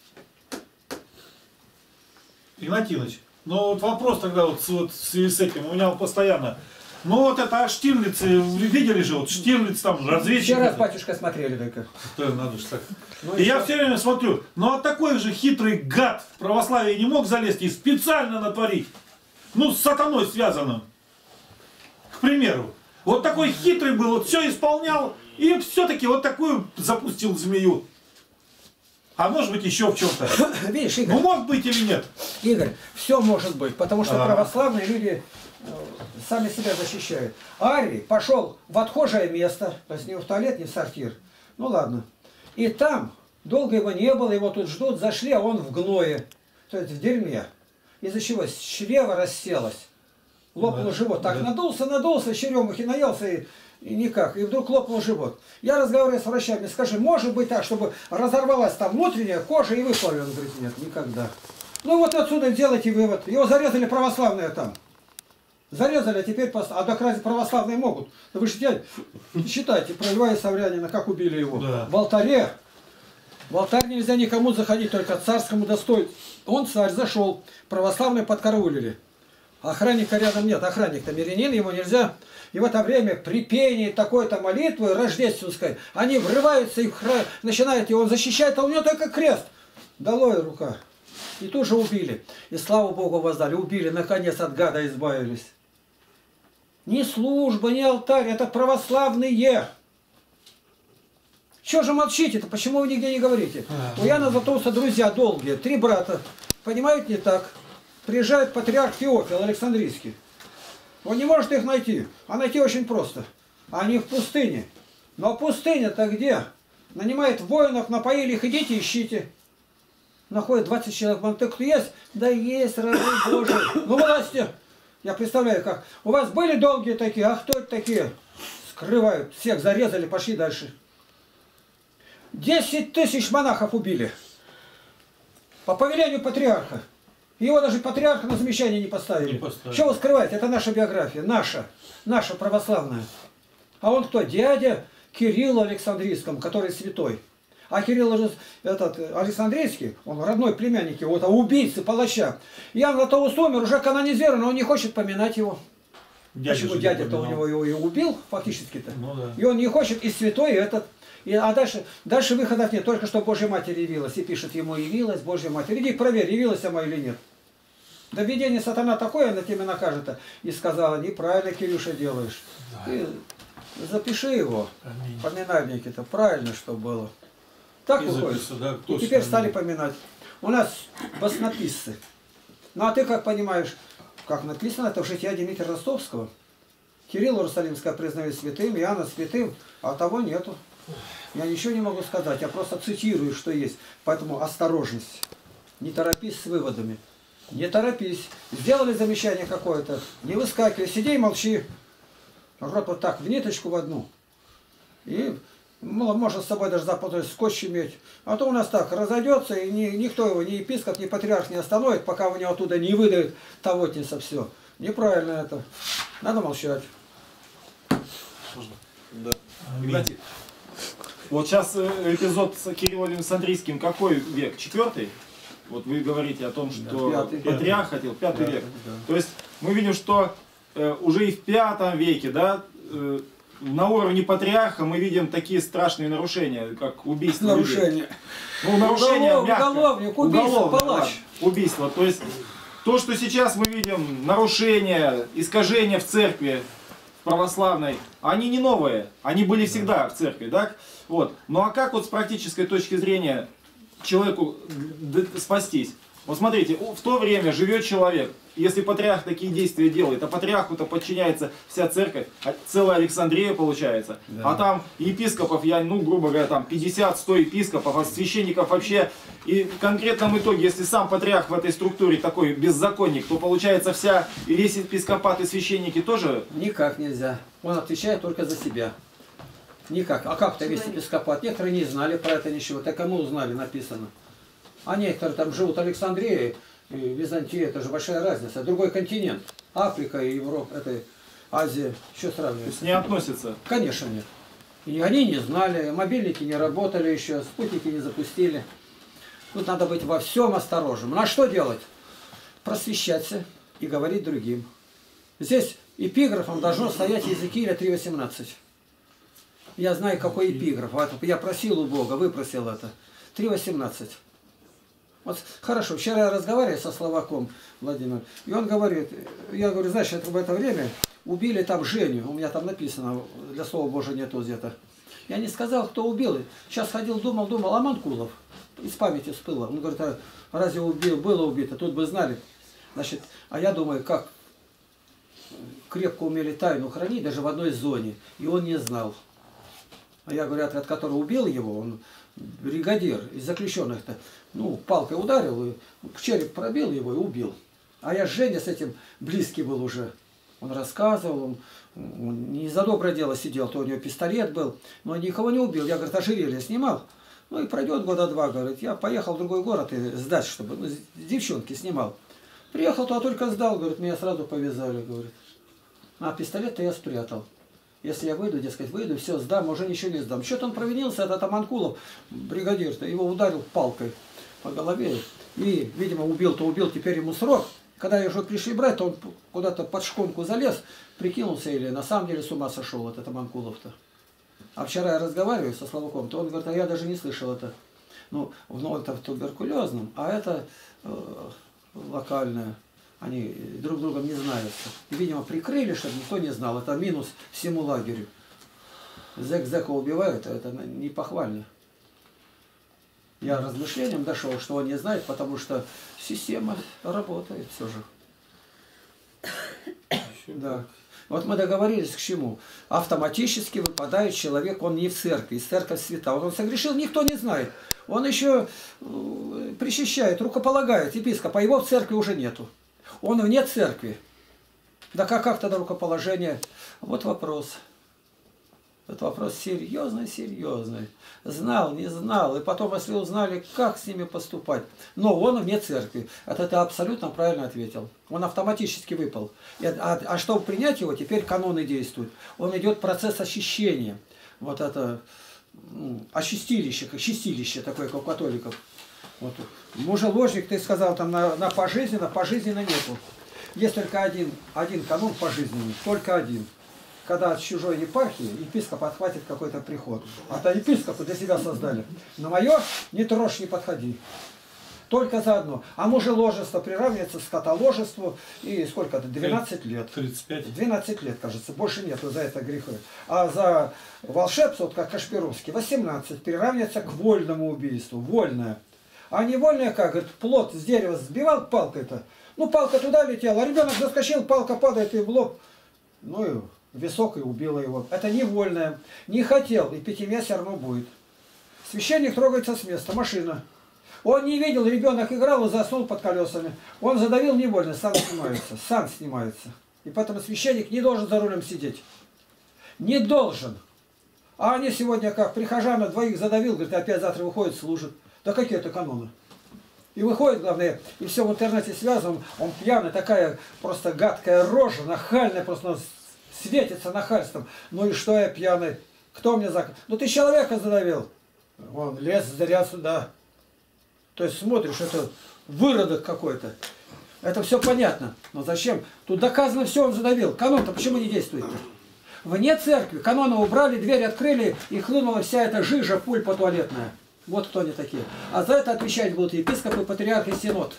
Speaker 2: Игнатьевич, ну вот вопрос тогда вот в связи с этим, у меня он постоянно. Ну вот это Штирлиц, видели же, вот Штирлиц там разведчик.
Speaker 4: Вчера с батюшкой смотрели только.
Speaker 2: Надо же так. Ну, и я все время смотрю, ну а такой же хитрый гад в православие не мог залезть и специально натворить. Ну с сатаной связанным. К примеру. Вот такой хитрый был, вот все исполнял, и все-таки вот такую запустил змею. А может быть еще в чем-то.
Speaker 4: Видишь, Игорь,
Speaker 2: Ну может быть или нет?
Speaker 4: Игорь, все может быть, потому что православные люди сами себя защищают. Арий пошел в отхожее место, то есть не в туалет, не в сортир. Ну ладно. И там долго его не было, его тут ждут, зашли, а он в гное, то есть в дерьме. Из-за чего? Чрево расселось. Лопнул живот. Так надулся, черемухи наелся и никак. И вдруг лопнул живот. Я разговариваю с врачами, скажи, может быть так, чтобы разорвалась там внутренняя кожа и выплавила? Он говорит, нет, никогда. Ну вот отсюда делайте вывод. Его зарезали православные там. Зарезали, а теперь... А так разве православные могут? Да вы же считайте, про Льва и Саврянина, как убили его.
Speaker 2: Да.
Speaker 4: В алтаре. В алтарь нельзя никому заходить, только царскому достоин. Он, царь, зашел. Православные подкараулили. Охранника рядом нет. Охранник-то мирянин, ему нельзя. И в это время при пении такой-то молитвы рождественской, они врываются и начинают его, он защищает, а у него только крест. Долой рука. И тут же убили. И славу Богу воздали. Убили, наконец от гада избавились. Ни служба, ни алтарь, это православные. Чего же молчите-то? Почему вы нигде не говорите? У Яна Златоуста друзья долгие, 3 брата. Понимают, не так. Приезжает патриарх Феофил Александрийский. Он не может их найти. А найти очень просто. Они в пустыне. Но пустыня-то где? Нанимает воинов, напоили их, идите, ищите. Находит 20 человек. Вам кто есть? Да есть, рабы Божии. Ну, власти. Я представляю, как. У вас были долгие такие? А кто это такие? Скрывают. Всех зарезали, пошли дальше. 10 000 монахов убили. По повелению патриарха. Его даже патриарха на замечание не поставили. Что вы скрываете? Это наша биография. Наша православная. А он кто? Дядя Кириллу Александрийскому, который святой. А Кирилл же, этот Александрийский, он родной племянник его, это убийцы, палача. Иоанн Златоуст умер, уже канонизирован, но он не хочет поминать его. Почему дядя-то у него его и убил, фактически-то.
Speaker 2: Ну, да.
Speaker 4: И он не хочет, и святой, и этот. А дальше выходов нет, только что Божья Матерь явилась. И пишет ему, явилась Божья Матерь. Иди проверь, явилась она или нет. Да видение сатана такое на тебе накажет. И сказала, неправильно, Кирюша, делаешь.
Speaker 2: Да.
Speaker 4: Ты запиши его.
Speaker 2: Аминь.
Speaker 4: Поминальники-то, правильно, что было. Так
Speaker 2: И
Speaker 4: выходит.
Speaker 2: записывай, да,
Speaker 4: И
Speaker 2: точно,
Speaker 4: теперь
Speaker 2: аминь.
Speaker 4: стали поминать. У нас баснописцы. Ну а ты как понимаешь, как написано, это в жития Дмитрия Ростовского. Кирилл Иерусалимское признает святым, Иоанна святым, а того нету. Я ничего не могу сказать, я просто цитирую, что есть. Поэтому осторожность. Не торопись с выводами. Не торопись. Сделали замечание какое-то, не выскакивай, сиди и молчи. Рот вот так, в ниточку в одну. И можно с собой даже запутать, скотч иметь. А то у нас так разойдется, и никто его, ни епископ, ни патриарх не остановит, пока у него оттуда не выдают того-тиса все. Неправильно это. Надо молчать.
Speaker 1: Да.
Speaker 3: Игнатий, вот сейчас эпизод с Кириллом Александрийским какой век? 4-й? Вот вы говорите о том, что
Speaker 4: Пятый.
Speaker 3: патриарх хотел, 5 век.
Speaker 4: Да.
Speaker 3: То есть мы видим, что уже и в 5 веке, да, на уровне патриарха мы видим такие страшные нарушения, как убийство людей.
Speaker 4: Нарушение.
Speaker 3: Ну, нарушение мягко.
Speaker 4: Уголовник, убийца,
Speaker 3: Уголовное,
Speaker 4: палач.
Speaker 3: да, убийство. То есть то, что сейчас мы видим, нарушения, искажения в церкви православной, они не новые, они были всегда в церкви, да? Вот. Ну а как вот с практической точки зрения человеку спастись? Вот смотрите, в то время живет человек, если патриарх такие действия делает, а патриарху-то подчиняется вся церковь, целая Александрия получается,
Speaker 4: Да.
Speaker 3: а там епископов, грубо говоря, там 50-100 епископов, а священников вообще, и в конкретном итоге, если сам патриарх в этой структуре такой беззаконник, то получается и весь епископат и священники тоже.
Speaker 4: Никак нельзя. Он отвечает только за себя. Никак. А как-то весь епископат? Некоторые не знали про это ничего. Так кому узнали, написано. А некоторые там живут Александрия и Византия, это же большая разница. Другой континент. Африка и Европа, это Азия. Что
Speaker 3: То
Speaker 4: сравнивать?
Speaker 3: есть не относится.
Speaker 4: Конечно нет. И они не знали, мобильники не работали еще, спутники не запустили. Тут надо быть во всем осторожным. Ну а что делать? Просвещаться и говорить другим. Здесь эпиграфом должно стоять Иезекииля 3.18. Я знаю, какой эпиграф. Я просил у Бога, выпросил это. 3.18. Вот хорошо, вчера я разговаривал со Словаком Владимиром, и он говорит, я говорю, знаешь, в это время убили там Женю, у меня там написано, для слова Божия нету где-то. Я не сказал, кто убил. Сейчас ходил, думал, а Манкулов из памяти всплыло. Он говорит, а разве было убито? Тут бы знали. Значит, а я думаю, как крепко умели тайну хранить, даже в одной зоне. И он не знал. А я говорю, отряд, который убил его, он бригадир из заключенных-то, палкой ударил, и череп пробил его и убил. А я с Женей с этим близкий был уже. Он рассказывал, он не за доброе дело сидел, то у него пистолет был, но никого не убил. Я, говорит, ожерелье снимал. И пройдет года 2, говорит, я поехал в другой город и сдать, чтобы, девчонки снимал. Приехал туда, только сдал, говорит, меня сразу повязали, говорит. А пистолет-то я спрятал. Если я выйду, дескать, выйду, все, сдам, уже ничего не сдам. Что-то он провинился, этот Аманкулов, бригадир-то, его ударил палкой по голове. И, видимо, убил-то убил, теперь ему срок. Когда ее уже пришли брать, то он куда-то под шконку залез, прикинулся или на самом деле с ума сошел, этот Аманкулов-то. А вчера я разговариваю со Славаком, то он говорит, а я даже не слышал это. Это в туберкулезном, а это локальное. Они друг другом не знаются. И, видимо, прикрыли, чтобы никто не знал. Это минус всему лагерю. Зэк-зэка убивают, а это не похвально. Я размышлением дошел, что он не знает, потому что система работает все же. Да. Вот мы договорились к чему. Автоматически выпадает человек, он не в церкви, церковь свята. Он согрешил, никто не знает. Он еще причащает, рукополагает епископа, а его в церкви уже нету. Он вне церкви. Да как тогда рукоположение? Вот вопрос. Это вопрос серьезный. Знал, не знал. И потом, если узнали, как с ними поступать. Но он вне церкви. Это ты абсолютно правильно ответил. Он автоматически выпал. А чтобы принять его, теперь каноны действуют. Он идет процесс очищения. Вот это очистилище, как чистилище такое, как у католиков. Вот. Мужеложник, ты сказал, там на пожизненно нету. Есть только один канон пожизненный, только один. Когда от чужой епархии епископ отхватит какой-то приход. А то епископы для себя создали. На мое не трожь, не подходи. Только заодно. А мужеложество приравнивается к скотоложеству и сколько-то? 12 лет.
Speaker 2: 35.
Speaker 4: 12 лет, кажется. Больше нету за это греха. А за волшебство, вот как Кашпировский, 18 приравнивается к вольному убийству. Вольное. А невольное как? Говорит, плод с дерева сбивал палкой-то. Ну, палка туда летела, а ребенок заскочил, палка падает и в лоб. Ну и висок и убила его. Это невольное. Не хотел, и пятимя все равно будет. Священник трогается с места, машина. Он не видел, ребенок играл и заснул под колесами. Он задавил невольно, сам снимается. И поэтому священник не должен за рулем сидеть. Не должен. А они сегодня как, прихожан двоих задавил, говорит, опять завтра выходит, служит. Да какие это каноны? И выходит, главное, и все в интернете связано, он пьяный, такая просто гадкая рожа, нахальная, просто светится нахальством. Ну и что я пьяный? Кто мне закон? Ну ты человека задавил. Он лез зря сюда. То есть смотришь, это выродок какой-то. Это все понятно. Но зачем? Тут доказано все, он задавил. Канон-то почему не действует-то? Вне церкви каноны убрали, дверь открыли, и хлынула вся эта жижа, пульпа туалетная. Вот кто они такие. А за это отвечать будут епископы, патриарх и синод.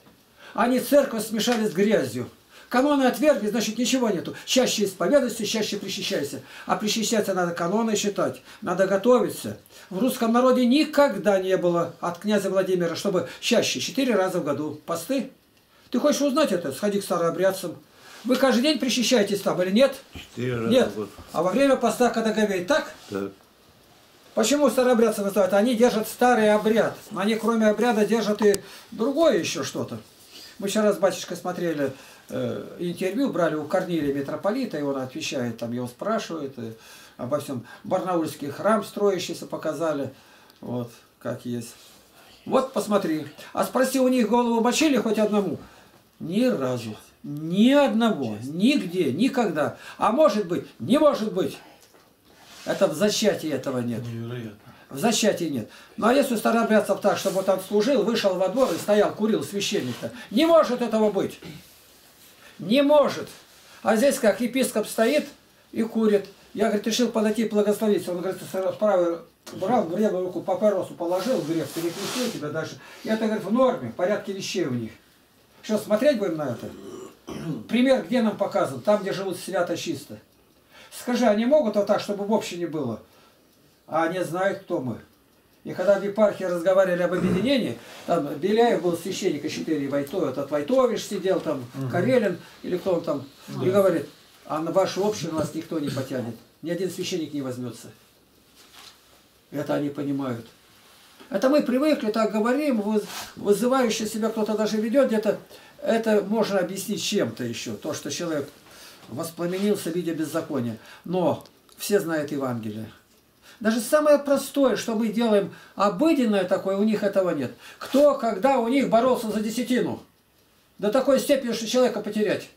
Speaker 4: Они церковь смешали с грязью. Каноны отвергли, значит ничего нету. Чаще исповедуйся, чаще причащайся. А причащаться надо каноны считать, надо готовиться. В русском народе никогда не было от князя Владимира, чтобы чаще, 4 раза в году. Посты? Ты хочешь узнать это? Сходи к старообрядцам. Вы каждый день причащаетесь там или нет?
Speaker 6: 4 раза
Speaker 4: нет.
Speaker 6: в год.
Speaker 4: А во время поста, когда говеет, так?
Speaker 6: Так.
Speaker 4: Почему старообрядцы называют? Они держат старый обряд. Они кроме обряда держат и другое еще что-то. Мы вчера с батюшкой смотрели интервью, брали у Корнилия митрополита, и он отвечает, там его спрашивают обо всем. Барнаульский храм строящийся показали, вот как есть. Вот посмотри. А спроси, у них голову мочили хоть одному? Ни разу. Ни одного. Нигде. Никогда. А может быть? Не может быть. Это в зачатии этого нет.
Speaker 2: Невероятно.
Speaker 4: В зачатии нет. Ну а если у старообрядцев так, чтобы он служил, вышел во двор и стоял, курил священник-то? Не может этого быть. Не может. А здесь как, епископ стоит и курит. Я, говорит, решил подойти и благословить. Он, говорит, с правой брал, в левую руку папиросу положил, грех, перекрестил тебя дальше. И это, говорит, в норме, в порядке вещей у них. Что, смотреть будем на это? Пример, где нам показан? Там, где живут свято чисто. Скажи, они могут вот так, чтобы в общине было? А они знают, кто мы. И когда в епархии разговаривали об объединении, там Беляев был священник, и 4 Войто, этот Войтович сидел там, Карелин, или кто он там, и говорит, а на вашу общину вас никто не потянет. Ни один священник не возьмется. Это они понимают. Это мы привыкли, так говорим, вызывающе себя кто-то даже ведет, где-то это можно объяснить чем-то еще, то, что человек воспламенился, видя беззаконие. Но все знают Евангелие. Даже самое простое, что мы делаем, обыденное такое, у них этого нет. Кто, когда у них боролся за десятину? До такой степени, что человека потерять.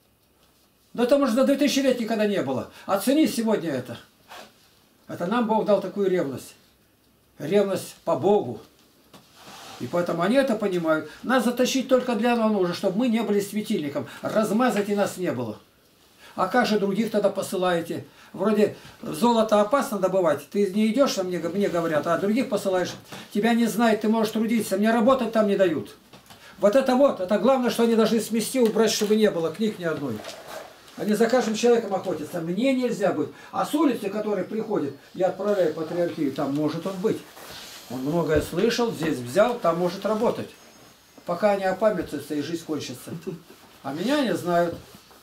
Speaker 4: Да там уже до 2000 лет никогда не было. Оцени сегодня это. Это нам Бог дал такую ревность. Ревность по Богу. И поэтому они это понимают. Нас затащить только для этого нужно, чтобы мы не были светильником. Размазать и нас не было. А как же других тогда посылаете? Вроде золото опасно добывать. Ты не идешь, а мне говорят, а других посылаешь. Тебя не знают, ты можешь трудиться. Мне работать там не дают. Вот, это главное, что они должны смести, убрать, чтобы не было книг ни одной. Они за каждым человеком охотятся. Мне нельзя быть. А с улицы, который приходит, я отправляю патриархию, там может он быть. Он многое слышал, здесь взял, там может работать. Пока они опамятятся и жизнь кончится. А меня не знают.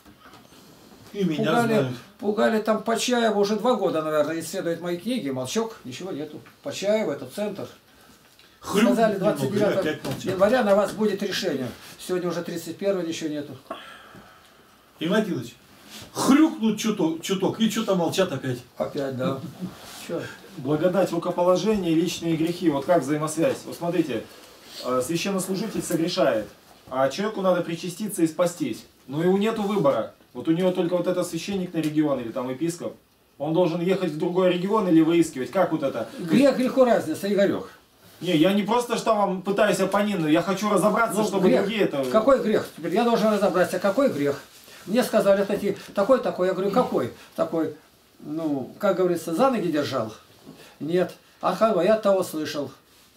Speaker 2: И меня знают.
Speaker 4: Пугали там Почаева уже 2 года, наверное, исследует мои книги. Молчок, ничего нету. Почаева, это центр. Сказали, 29 января на вас будет решение. Сегодня уже 31-го, ничего нету.
Speaker 2: Игнатьевич, хрюкнут чуток, и что-то молчат опять.
Speaker 4: Опять, да. Че?
Speaker 3: Благодать, рукоположение и личные грехи. Вот как взаимосвязь. Вот смотрите, священнослужитель согрешает, а человеку надо причаститься и спастись. Но его нету выбора. Вот у него только вот этот священник на регион или там епископ. Он должен ехать в другой регион или выискивать? Как вот это?
Speaker 4: Грех греху разница, Игорек.
Speaker 3: Не, я не просто что вам пытаюсь оппонировать, я хочу разобраться,
Speaker 4: Ну,
Speaker 3: чтобы
Speaker 4: грех.
Speaker 3: другие это...
Speaker 4: Какой грех? Теперь я должен разобраться, какой грех. Мне сказали, такой. Я говорю, какой? Такой, ну, как говорится, за ноги держал? Нет. А я от того слышал.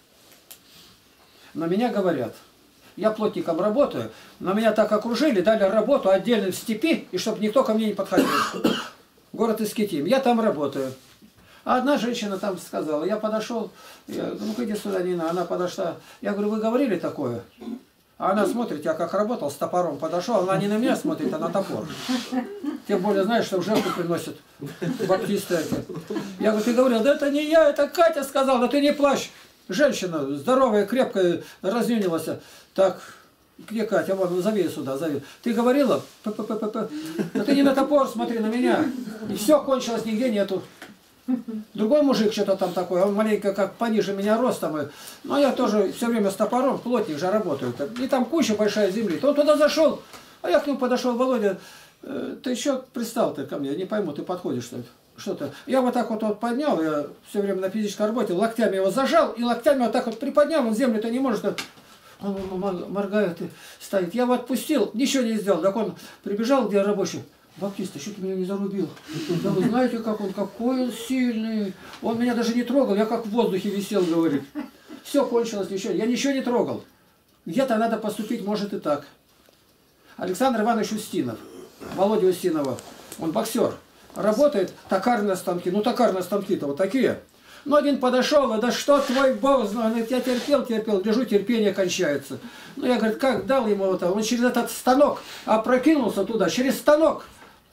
Speaker 4: На меня говорят, я плотником работаю, но меня так окружили, дали работу отдельно в степи, и чтобы никто ко мне не подходил. Город Искитим. Я там работаю. А одна женщина там сказала, я подошел, я говорю, ну-ка иди сюда, Нина. Она подошла. Я говорю, вы говорили такое? А она смотрит, я как работал, с топором подошел, она не на меня смотрит, а на топор. Тем более, знаешь, что в жертву приносят баптисты эти. Я говорю, ты говорил, да это не я, это Катя сказала, да ты не плачь. Женщина здоровая, крепкая, разнюнилась. Так, где Катя? Вон, зови ее сюда, зови. Ты говорила? Да ты не на топор, смотри на меня. И все, кончилось, нигде нету. Другой мужик что-то там такой, он маленько как пониже меня ростом. Но я тоже все время с топором, плотник же работаю. И там куча большая земли. То он туда зашел, а я к нему подошел, Володя, ты что пристал-то ко мне? Я не пойму, ты подходишь что-то. Я вот так вот поднял, я все время на физической работе, локтями его зажал, и локтями вот так вот приподнял, он землю-то не может. Он моргает и стоит. Я его отпустил, ничего не сделал. Так он прибежал, где рабочий. Баптист, что ты меня не зарубил? Да вы знаете, какой он сильный. Он меня даже не трогал, я как в воздухе висел, говорит. Все кончилось, ничего. Я ничего не трогал. Где-то надо поступить, может и так. Александр Иванович Устинов, Володя Устинова, он боксер. Работает, токарные станки. Ну, токарные станки-то вот такие. Ну, один подошел, да что твой бог знает, я терпел, гляжу, терпение кончается. Ну, я, говорит, как дал ему это? Он через этот станок опрокинулся туда, через станок.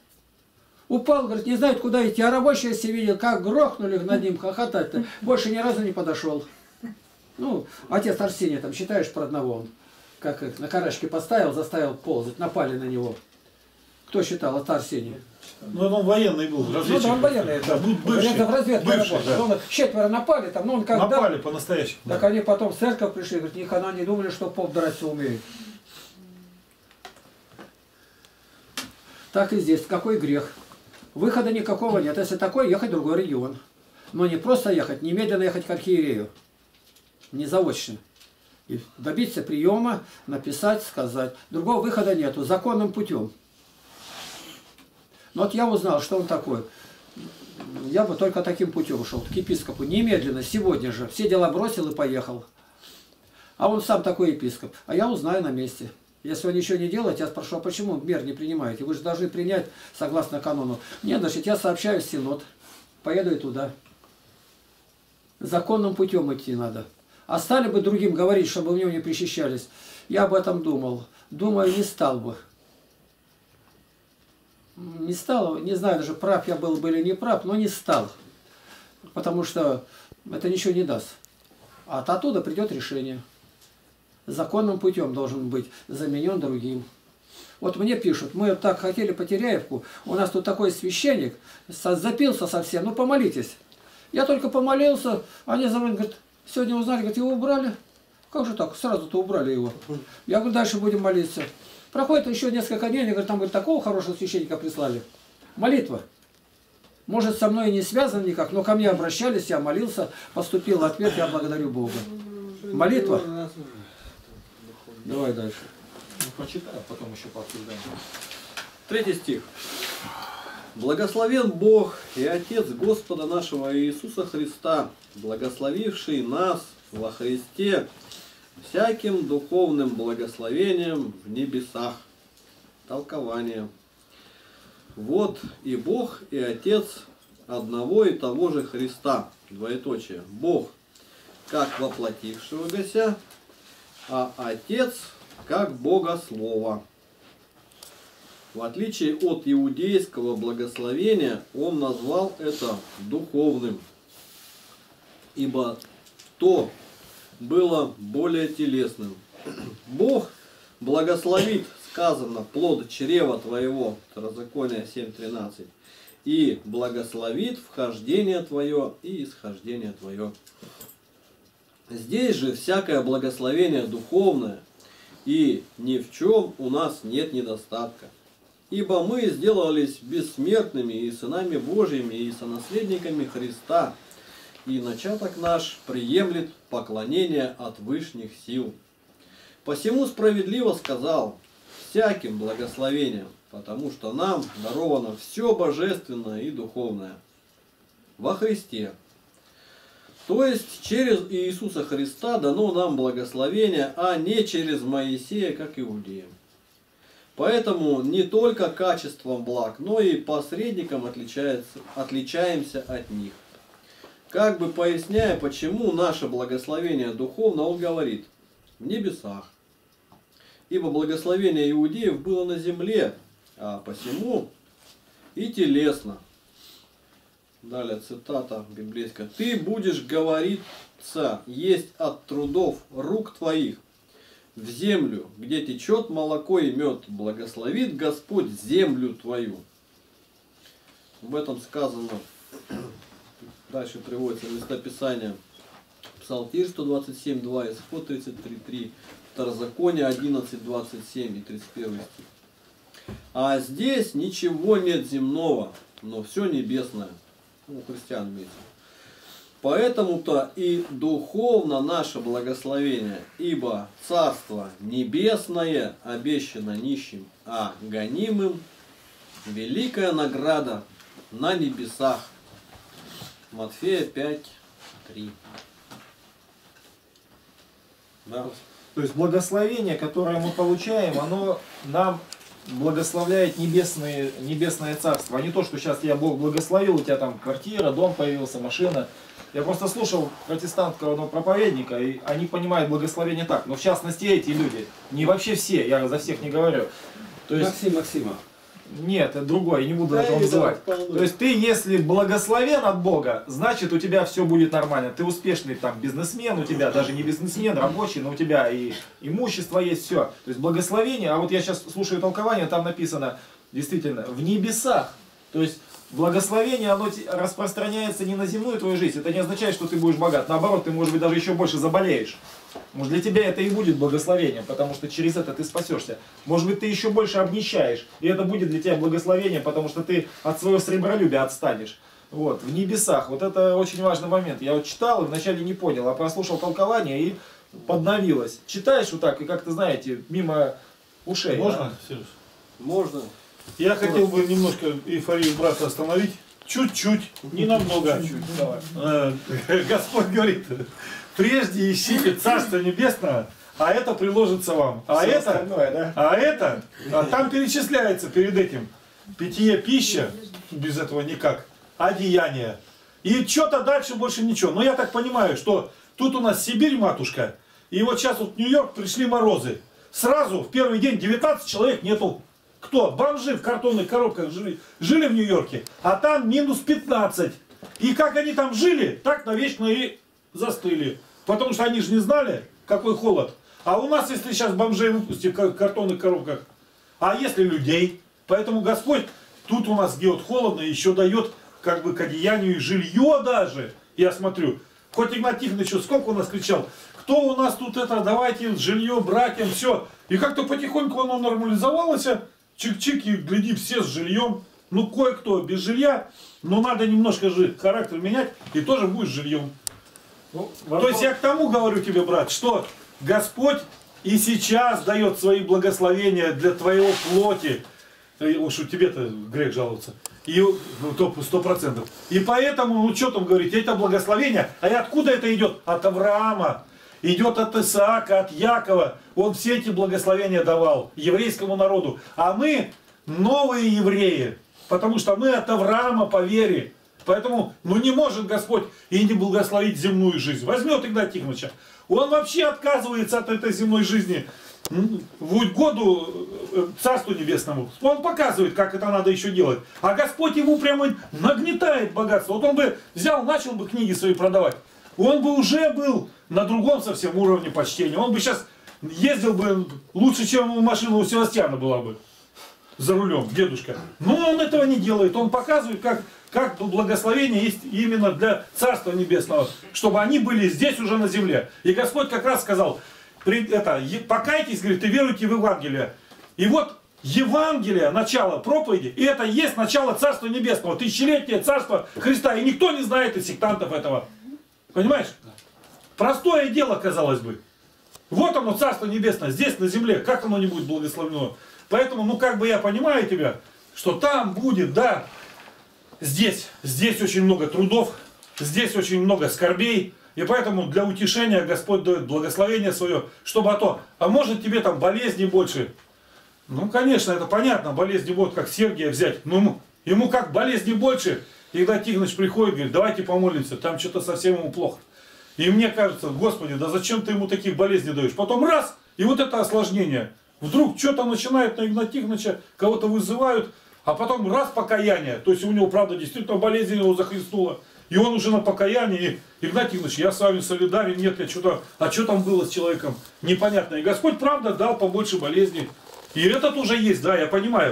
Speaker 4: Упал, говорит, не знает, куда идти. А рабочие все видел, как грохнули над ним хохотать-то. Больше ни разу не подошел. Ну, отец Арсений, там, считаешь, про одного он. Как их на карачке поставил, заставил ползать, напали на него. Кто считал? Отца Арсения.
Speaker 2: Ну, он военный был, разведчик.
Speaker 4: Ну, да, он военный.
Speaker 2: Да, бывший,
Speaker 4: в разведке
Speaker 2: бывший,
Speaker 4: работал.
Speaker 2: да.
Speaker 4: Он, 4 напали, там, ну, он когда...
Speaker 2: Напали по-настоящему.
Speaker 4: Так
Speaker 2: Да.
Speaker 4: они потом в церковь пришли, говорят, никогда не думали, что поп драться умеет. Так и здесь. Какой грех? Выхода никакого нет. Если такой, ехать в другой регион. Но не просто ехать, немедленно ехать к архиерею. Не заочно. И добиться приема, написать, сказать. Другого выхода нету. Законным путем. Но вот я узнал, что он такой. Я бы только таким путем шел, к епископу. Немедленно, сегодня же. Все дела бросил и поехал. А он сам такой епископ. А я узнаю на месте. Если он ничего не делает, я спрошу, а почему мер не принимаете? Вы же должны принять согласно канону. Нет, значит, я сообщаю в Синод. Поеду и туда. Законным путем идти надо. А стали бы другим говорить, чтобы в нем не причащались. Я об этом думал. Думаю, не стал бы. Не стал, не знаю даже, прав я был бы или не прав, но не стал. Потому что это ничего не даст. А оттуда придет решение. Законным путем должен быть заменен другим. Вот мне пишут, мы так хотели по Теряевку, у нас тут такой священник, запился совсем, ну помолитесь. Я только помолился, они за мной говорят, сегодня узнали, говорят, его убрали. Как же так, сразу-то убрали его. Я говорю, дальше будем молиться. Проходит еще несколько дней, они говорят, там говорят, такого хорошего священника прислали. Молитва. Может, со мной и не связан никак, но ко мне обращались, я молился, поступил ответ, я благодарю Бога. Молитва. Давай дальше.
Speaker 3: Ну, прочитай, а потом еще пообсуждаем.
Speaker 1: 3 стих. Благословен Бог и Отец Господа нашего Иисуса Христа, благословивший нас во Христе всяким духовным благословением в небесах. Толкование. Вот и Бог, и Отец одного и того же Христа. Двоеточие. Бог, как воплотившегося, а Отец, как Бога Слова. В отличие от иудейского благословения, он назвал это духовным, ибо то было более телесным. Бог благословит, сказано, плод чрева твоего, Второзаконие 7:13, и благословит вхождение твое и исхождение твое. Здесь же всякое благословение духовное, и ни в чем у нас нет недостатка. Ибо мы сделались бессмертными и сынами Божьими, и сонаследниками Христа, и начаток наш приемлет поклонение от вышних сил. Посему справедливо сказал: всяким благословением, потому что нам даровано все божественное и духовное во Христе. То есть через Иисуса Христа дано нам благословение, а не через Моисея, как иудеям. Поэтому не только качеством благ, но и посредником отличаемся от них. Как бы поясняя, почему наше благословение духовно, он говорит: в небесах. Ибо благословение иудеев было на земле, а посему и телесно. Далее цитата библейская. Ты будешь говориться есть от трудов рук твоих в землю, где течет молоко и мед. Благословит Господь землю твою. В этом сказано, дальше приводится местописание. Псалтирь 127:2, Исход 33:3, Второзаконие 11:27 и 31 стих. А здесь ничего нет земного, но все небесное. У христиан имеется. Поэтому-то и духовно наше благословение, ибо Царство Небесное обещано нищим, а гонимым великая награда на небесах. Матфея 5:3. Да.
Speaker 3: То есть благословение, которое мы получаем, оно нам благословляет небесное царство. А не то, что сейчас тебя Бог благословил, у тебя там квартира, дом появился, машина. Я просто слушал протестантского проповедника, и они понимают благословение так. Но в частности эти люди, не вообще все, я за всех не говорю. То есть,
Speaker 4: Максима.
Speaker 3: нет, это другое, я не буду этого называть. То есть ты, если благословен от Бога, значит у тебя все будет нормально. Ты успешный там бизнесмен, у тебя даже не бизнесмен, рабочий, но у тебя и имущество есть, все. То есть благословение, а вот я сейчас слушаю толкование, там написано действительно в небесах. То есть благословение, оно распространяется не на земную твою жизнь. Это не означает, что ты будешь богат. Наоборот, ты, может быть, даже еще больше заболеешь. Может, для тебя это и будет благословением, потому что через это ты спасешься. Может быть, ты еще больше обнищаешь, и это будет для тебя благословением, потому что ты от своего сребролюбия отстанешь. Вот, в небесах. Вот это очень важный момент. Я вот читал и вначале не понял, а прослушал толкование и подновилось. Читаешь вот так, и как-то, знаете, мимо ушей.
Speaker 2: Можно,
Speaker 3: да?
Speaker 2: Сереж?
Speaker 1: Можно.
Speaker 2: Я хотел бы немножко эйфорию брата остановить. Чуть-чуть, не намного. Господь говорит: прежде ищите Царство Небесного, а это приложится вам. А
Speaker 3: Все
Speaker 2: это,
Speaker 3: остальное, да?
Speaker 2: а там перечисляется перед этим питье, пища, без этого никак, одеяние. И что-то дальше больше ничего. Но я так понимаю, что тут у нас Сибирь, матушка, и вот сейчас вот в Нью-Йорк пришли морозы. Сразу в первый день 19 человек нету. Кто? Бомжи в картонных коробках жили в Нью-Йорке, а там минус 15. И как они там жили, так навечно и застыли. Потому что они же не знали, какой холод. А у нас, если сейчас бомжей выпустить в картонных коробках, а если людей? Поэтому Господь тут у нас, где вот холодно, еще дает как бы к одеянию и жилье даже. Я смотрю, хоть Игнат Тихонович сколько у нас кричал: кто у нас тут это, давайте жилье, братьям, все. И как-то потихоньку оно нормализовалось. Чик-чик, и гляди, все с жильем. Ну, кое-кто без жилья, но надо немножко же характер менять, и тоже будешь жильем.
Speaker 3: Ну,
Speaker 2: То есть я к тому говорю тебе, брат, что Господь и сейчас дает свои благословения для твоего плоти. Уж у тебе-то грех жаловаться. И, ну, 100%. И поэтому, ну что там говорить, это благословение. А и откуда это идет? От Авраама. Идет от Исаака, от Якова. Он все эти благословения давал еврейскому народу. А мы новые евреи. Потому что мы от Авраама по вере. Поэтому, ну не может Господь и не благословить земную жизнь. Возьмет Игнатия Тихоновича. Он вообще отказывается от этой земной жизни в угоду Царству Небесному. Он показывает, как это надо еще делать. А Господь ему прямо нагнетает богатство. Вот он бы взял, начал бы книги свои продавать. Он бы уже был на другом совсем уровне почтения. Он бы сейчас ездил бы лучше, чем машина у Севастьяна была бы за рулем, дедушка. Но он этого не делает. Он показывает, как благословение есть именно для Царства Небесного, чтобы они были здесь уже на земле. И Господь как раз сказал: покайтесь, говорит, и веруйте в Евангелие. И вот Евангелие, начало проповеди, и это есть начало Царства Небесного, тысячелетнее Царство Христа. И никто не знает из сектантов этого. Понимаешь? Простое дело, казалось бы. Вот оно, Царство Небесное, здесь, на земле. Как оно не будет благословено? Поэтому, ну как бы я понимаю тебя, что там будет, да, здесь очень много трудов, здесь очень много скорбей. И поэтому для утешения Господь дает благословение свое, чтобы а может тебе там болезни больше. Ну, конечно, это понятно, болезни будут, как Сергия взять. Но ему как болезни больше. И когда Тихоныч приходит, говорит, давайте помолимся, там что-то совсем ему плохо. И мне кажется, Господи, да зачем ты ему таких болезней даешь? Потом раз, и вот это осложнение. Вдруг что-то начинает на Игната Тихоныча, кого-то вызывают, а потом раз покаяние. То есть у него, правда, действительно болезнь его захлестнула. И он уже на покаянии. И, Игнат Тихонович, я с вами солидарен, нет, а что там было с человеком? Непонятно. И Господь, правда, дал побольше болезней. И это тоже есть, да, я понимаю.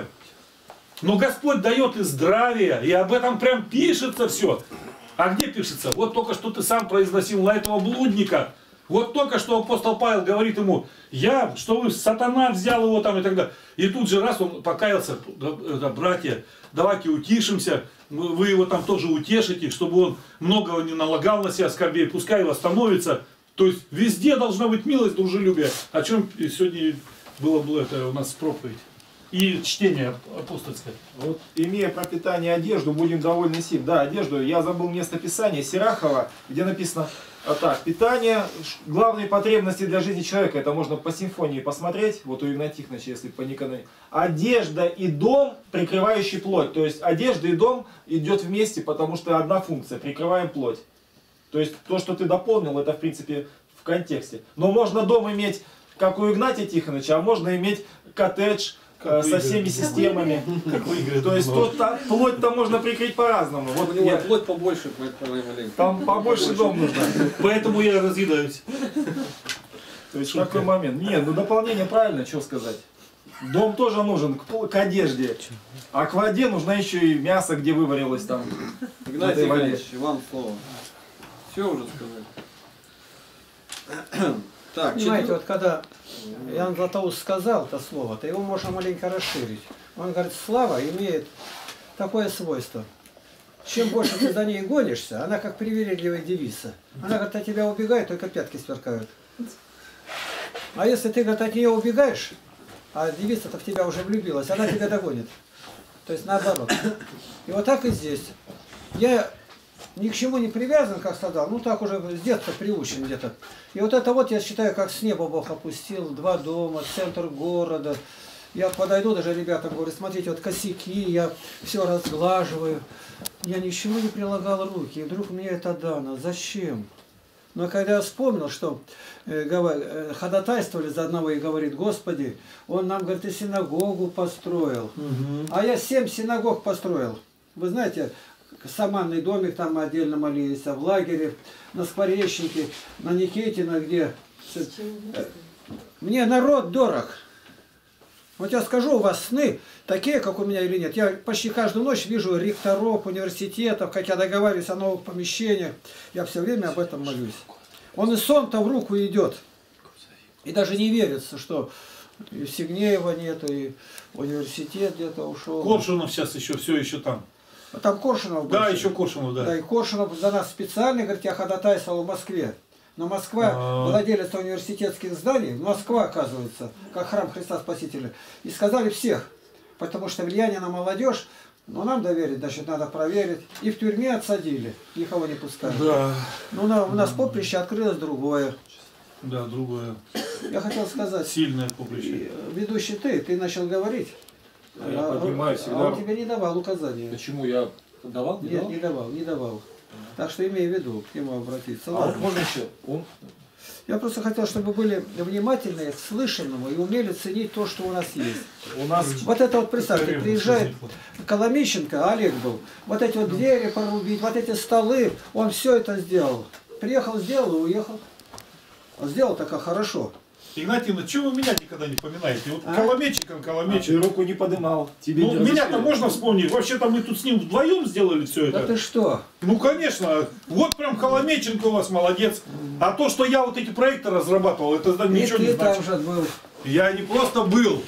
Speaker 2: Но Господь дает и здравие, и об этом прям пишется все. А где пишется? Вот только что ты сам произносил на этого блудника. Вот только что апостол Павел говорит ему, что вы, сатана взял его там и так далее. И тут же раз он покаялся, братья, давайте утишимся, вы его там тоже утешите, чтобы он многого не налагал на себя скорбей, пускай восстановится. То есть везде должна быть милость, дружелюбие. О чем сегодня было это у нас проповедь. И чтение апостольское.
Speaker 3: Вот, имея пропитание одежду, будем довольны сим. Да, одежду. Я забыл место Писания Сирахова, где написано так. Питание, главные потребности для жизни человека. Это можно по симфонии посмотреть. Вот у Игната Тихоновича, если по Никону. Одежда и дом, прикрывающий плоть. То есть одежда и дом идет вместе, потому что одна функция. Прикрываем плоть. То есть то, что ты дополнил, это в принципе в контексте. Но можно дом иметь, как у Игнатия Тихоновича, а можно иметь коттедж, со всеми системами. То есть плоть-то можно прикрыть по-разному.
Speaker 1: Вот у него плоть побольше,
Speaker 3: там побольше дом нужно.
Speaker 2: Поэтому я разъедаюсь.
Speaker 3: То есть такой момент. Нет, ну дополнение правильно, что сказать. Дом тоже нужен к одежде. А к воде нужно еще и мясо, где выварилось там.
Speaker 1: Игнатий Иванович, вам слово. Все уже сказали. Так,
Speaker 4: понимаете, вот когда Иоанн Златоуст сказал это слово, то его можно маленько расширить. Он говорит, слава имеет такое свойство. Чем больше ты за ней гонишься, она как привередливая девица. Она, говорит, от тебя убегает, только пятки сверкают. А если ты, говорит, от нее убегаешь, а девица-то в тебя уже влюбилась, она тебя догонит. То есть наоборот. И вот так и здесь. Я ни к чему не привязан, как сказал, ну так уже с детства приучен где-то. И вот это вот я считаю, как с неба Бог опустил, 2 дома, центр города. Я подойду, даже ребятам говорю, смотрите, вот косяки, я все разглаживаю. Я ничего не прилагал руки, и вдруг мне это дано. Зачем? Но когда я вспомнил, что ходатайствовали за одного и говорит, Господи, он нам, говорит, и синагогу построил. А я 7 синагог построил. Вы знаете, саманный домик, там мы отдельно молились, а в лагере, на Скворечнике, на Никитино, где... Мне народ дорог. Вот я скажу, у вас сны такие, как у меня или нет. Я почти каждую ночь вижу ректоров университетов, хотя договариваюсь о новых помещениях. Я все время об этом молюсь. Он и сон-то в руку идет. И даже не верится, что и Сигнеева нет, и университет где-то ушел.
Speaker 2: Коршунов сейчас еще там.
Speaker 4: А там Коршунов был.
Speaker 2: Да, еще Коршунов, да.
Speaker 4: Да, и Коршунов за нас специально, говорит, я ходатайствовал в Москве. Но Москва, владелец университетских зданий, Москва, оказывается, как храм Христа Спасителя. И сказали всех, потому что влияние на молодежь, ну, нам доверить, значит, надо проверить. И в тюрьме отсадили, никого не пускали. Да. Ну, у нас поприще открылось другое.
Speaker 2: Да, другое.
Speaker 4: Я хотел сказать.
Speaker 2: Сильное поприще.
Speaker 4: Ведущий ты начал говорить.
Speaker 3: Я понимаю всегда.
Speaker 4: А он тебе не давал указания.
Speaker 3: Почему я давал?
Speaker 4: Нет, не давал. Так что имей в виду, к нему обратиться.
Speaker 3: А вот можно еще?
Speaker 4: Я просто хотел, чтобы были внимательны к слышанному и умели ценить то, что у нас есть. Вот это вот, представьте, приезжает Коломищенко, Олег был, вот эти вот двери порубить, вот эти столы, он все это сделал. Приехал, сделал и уехал. Сделал так хорошо.
Speaker 2: Игнатьевна, чего вы меня никогда не поминаете? Вот Коломейчиком.
Speaker 3: Ты руку не подымал.
Speaker 2: Ну, меня-то можно вспомнить. Вообще-то мы тут с ним вдвоем сделали все это.
Speaker 4: Да ты что?
Speaker 2: Ну, конечно. Вот прям Коломейченко у вас молодец. А то, что я вот эти проекты разрабатывал, это ничего не значит.
Speaker 4: Там же был.
Speaker 2: Я не просто был.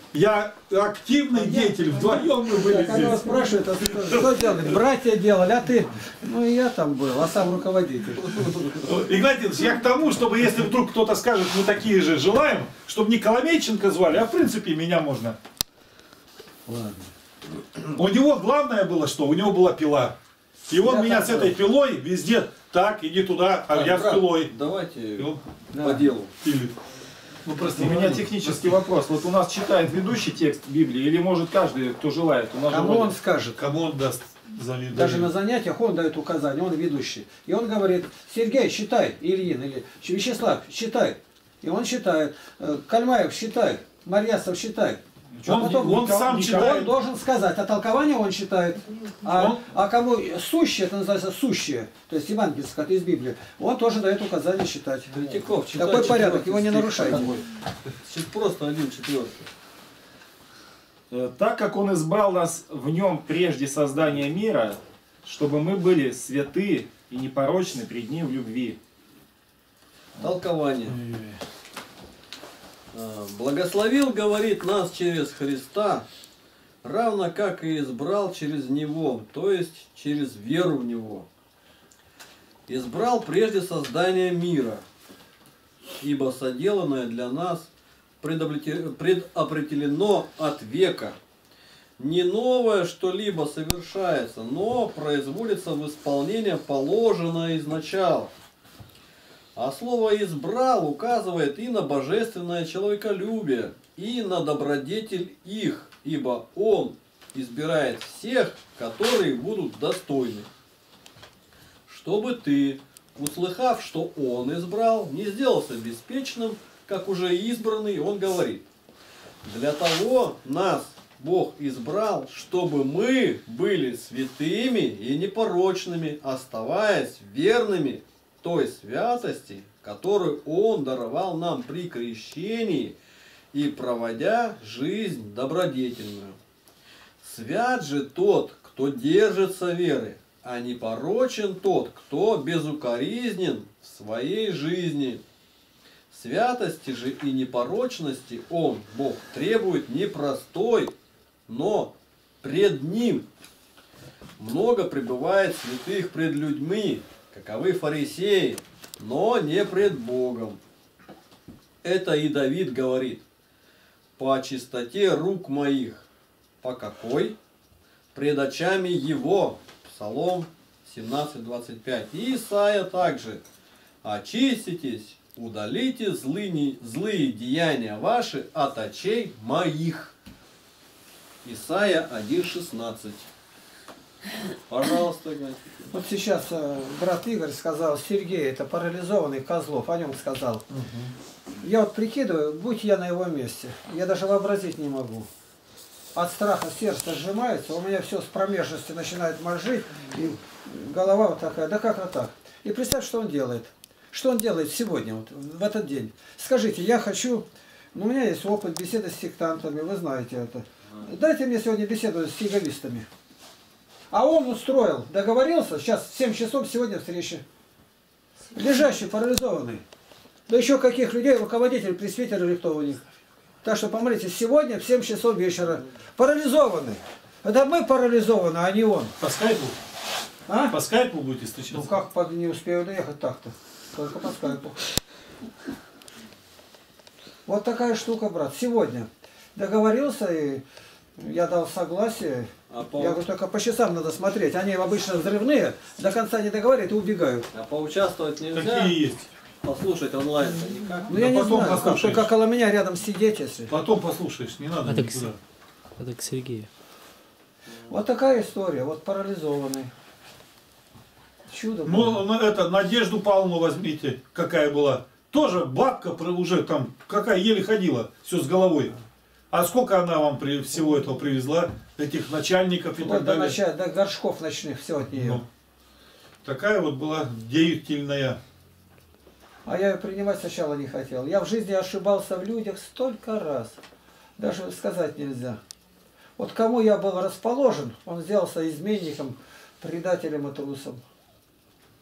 Speaker 2: Я активный деятель, вдвоем мы были
Speaker 4: Так она
Speaker 2: здесь.
Speaker 4: спрашивает, а что делали? Братья делали, а ты? Ну и я там был, а сам руководитель.
Speaker 2: Игнатьевич, я к тому, чтобы если вдруг кто-то скажет, мы такие же желаем, чтобы не Коломейченко звали, а в принципе меня можно.
Speaker 4: Ладно.
Speaker 2: У него главное было, что у него была пила. И он
Speaker 4: Я
Speaker 2: меня
Speaker 4: так
Speaker 2: с этой пилой везде, так, иди туда, а
Speaker 1: Так,
Speaker 2: я с
Speaker 1: брат,
Speaker 2: пилой.
Speaker 1: Давайте
Speaker 2: И он
Speaker 1: по делу.
Speaker 2: пилит. Ну, прости,
Speaker 3: У меня технический вопрос. Вот у нас читает ведущий текст Библии, или может каждый, кто желает? У нас же
Speaker 4: Кому
Speaker 3: вроде-
Speaker 4: он скажет?
Speaker 2: Кому он даст завидовать?
Speaker 4: Даже на занятиях он дает указания, он ведущий. И он говорит: Сергей, считай, Ильин, или Вячеслав, считай. И он считает. Кальмаев, считай. Марьясов, считай.
Speaker 2: Он сам
Speaker 4: Он
Speaker 2: читает.
Speaker 4: должен сказать, а толкование он считает. А кому сущее, это называется сущее, то есть евангельское, это из Библии, он тоже дает указание считать.
Speaker 1: Третьяков, читай
Speaker 4: Такой порядок,
Speaker 1: 4-й
Speaker 4: его не
Speaker 1: стих
Speaker 4: нарушайте.
Speaker 1: такой. Чуть просто 1/4.
Speaker 3: Так как Он избрал нас в Нем прежде создания мира, чтобы мы были святы и непорочны пред Ним в любви.
Speaker 1: Толкование. Благословил, говорит, нас через Христа, равно как и избрал через Него, то есть через веру в Него. Избрал прежде создания мира, ибо соделанное для нас предопределено от века. Не новое что-либо совершается, но производится в исполнение положенное изначала. А слово «избрал» указывает и на божественное человеколюбие, и на добродетель их, ибо Он избирает всех, которые будут достойны. Чтобы ты, услыхав, что Он избрал, не сделался беспечным, как уже избранный, Он говорит: «Для того нас Бог избрал, чтобы мы были святыми и непорочными, оставаясь верными той святости, которую Он даровал нам при крещении и проводя жизнь добродетельную. Свят же тот, кто держится веры, а непорочен тот, кто безукоризнен в своей жизни. Святости же и непорочности Он, Бог, требует не простой, но пред Ним. Много пребывает святых пред людьми, каковы фарисеи, но не пред Богом. Это и Давид говорит: по чистоте рук моих. По какой? Пред очами Его. Псалом 17:25. И Исаия также: очиститесь, удалите злые деяния ваши от очей моих. Исаия 1:16. Пожалуйста, Игнатий.
Speaker 4: Вот сейчас брат Игорь сказал, Сергей, это парализованный Козлов, о нем сказал. Я вот прикидываю, будь я на его месте, я даже вообразить не могу. От страха сердце сжимается, у меня все с промежности начинает мозжить, и голова вот такая, да как вот так. И представь, что он делает. Что он делает сегодня, вот, в этот день. Скажите, я хочу, ну, у меня есть опыт беседы с сектантами, вы знаете это. Дайте мне сегодня беседу с сигалистами. А он устроил, договорился, сейчас в 7 часов сегодня встреча. Лежащий, парализованный. Да еще каких людей, руководитель, пресвитер или кто у них. Так что помолитесь, сегодня в 7 часов вечера. Парализованный. Это мы парализованы, а не он.
Speaker 2: По скайпу?
Speaker 4: А?
Speaker 2: По скайпу будете встречаться?
Speaker 4: Ну как не успею доехать так-то? Только по скайпу. Вот такая штука, брат. Сегодня договорился, и я дал согласие. Я говорю, только по часам надо смотреть. Они обычно взрывные, до конца не договаривают и убегают.
Speaker 1: А поучаствовать нельзя?
Speaker 2: Какие есть?
Speaker 1: Послушать онлайн никак.
Speaker 4: Ну я
Speaker 2: Да
Speaker 4: не
Speaker 2: потом
Speaker 4: знаю, как,
Speaker 2: послушаешь.
Speaker 4: только около меня рядом сидеть, если.
Speaker 2: Потом послушаешь, не надо
Speaker 5: Это
Speaker 2: никуда.
Speaker 5: Это к Сергею.
Speaker 4: Вот такая история, вот парализованный. Чудо.
Speaker 2: Ну, это, Надежду Павловну возьмите, какая была. Тоже бабка уже там, какая еле ходила, все с головой. А сколько она вам всего этого привезла? Этих начальников и так
Speaker 4: Вот
Speaker 2: далее.
Speaker 4: до горшков ночных все от нее.
Speaker 2: Ну, такая вот была деятельная.
Speaker 4: А я ее принимать сначала не хотел. Я в жизни ошибался в людях столько раз. Даже сказать нельзя. Вот кому я был расположен, он сделался изменником, предателем и трусом.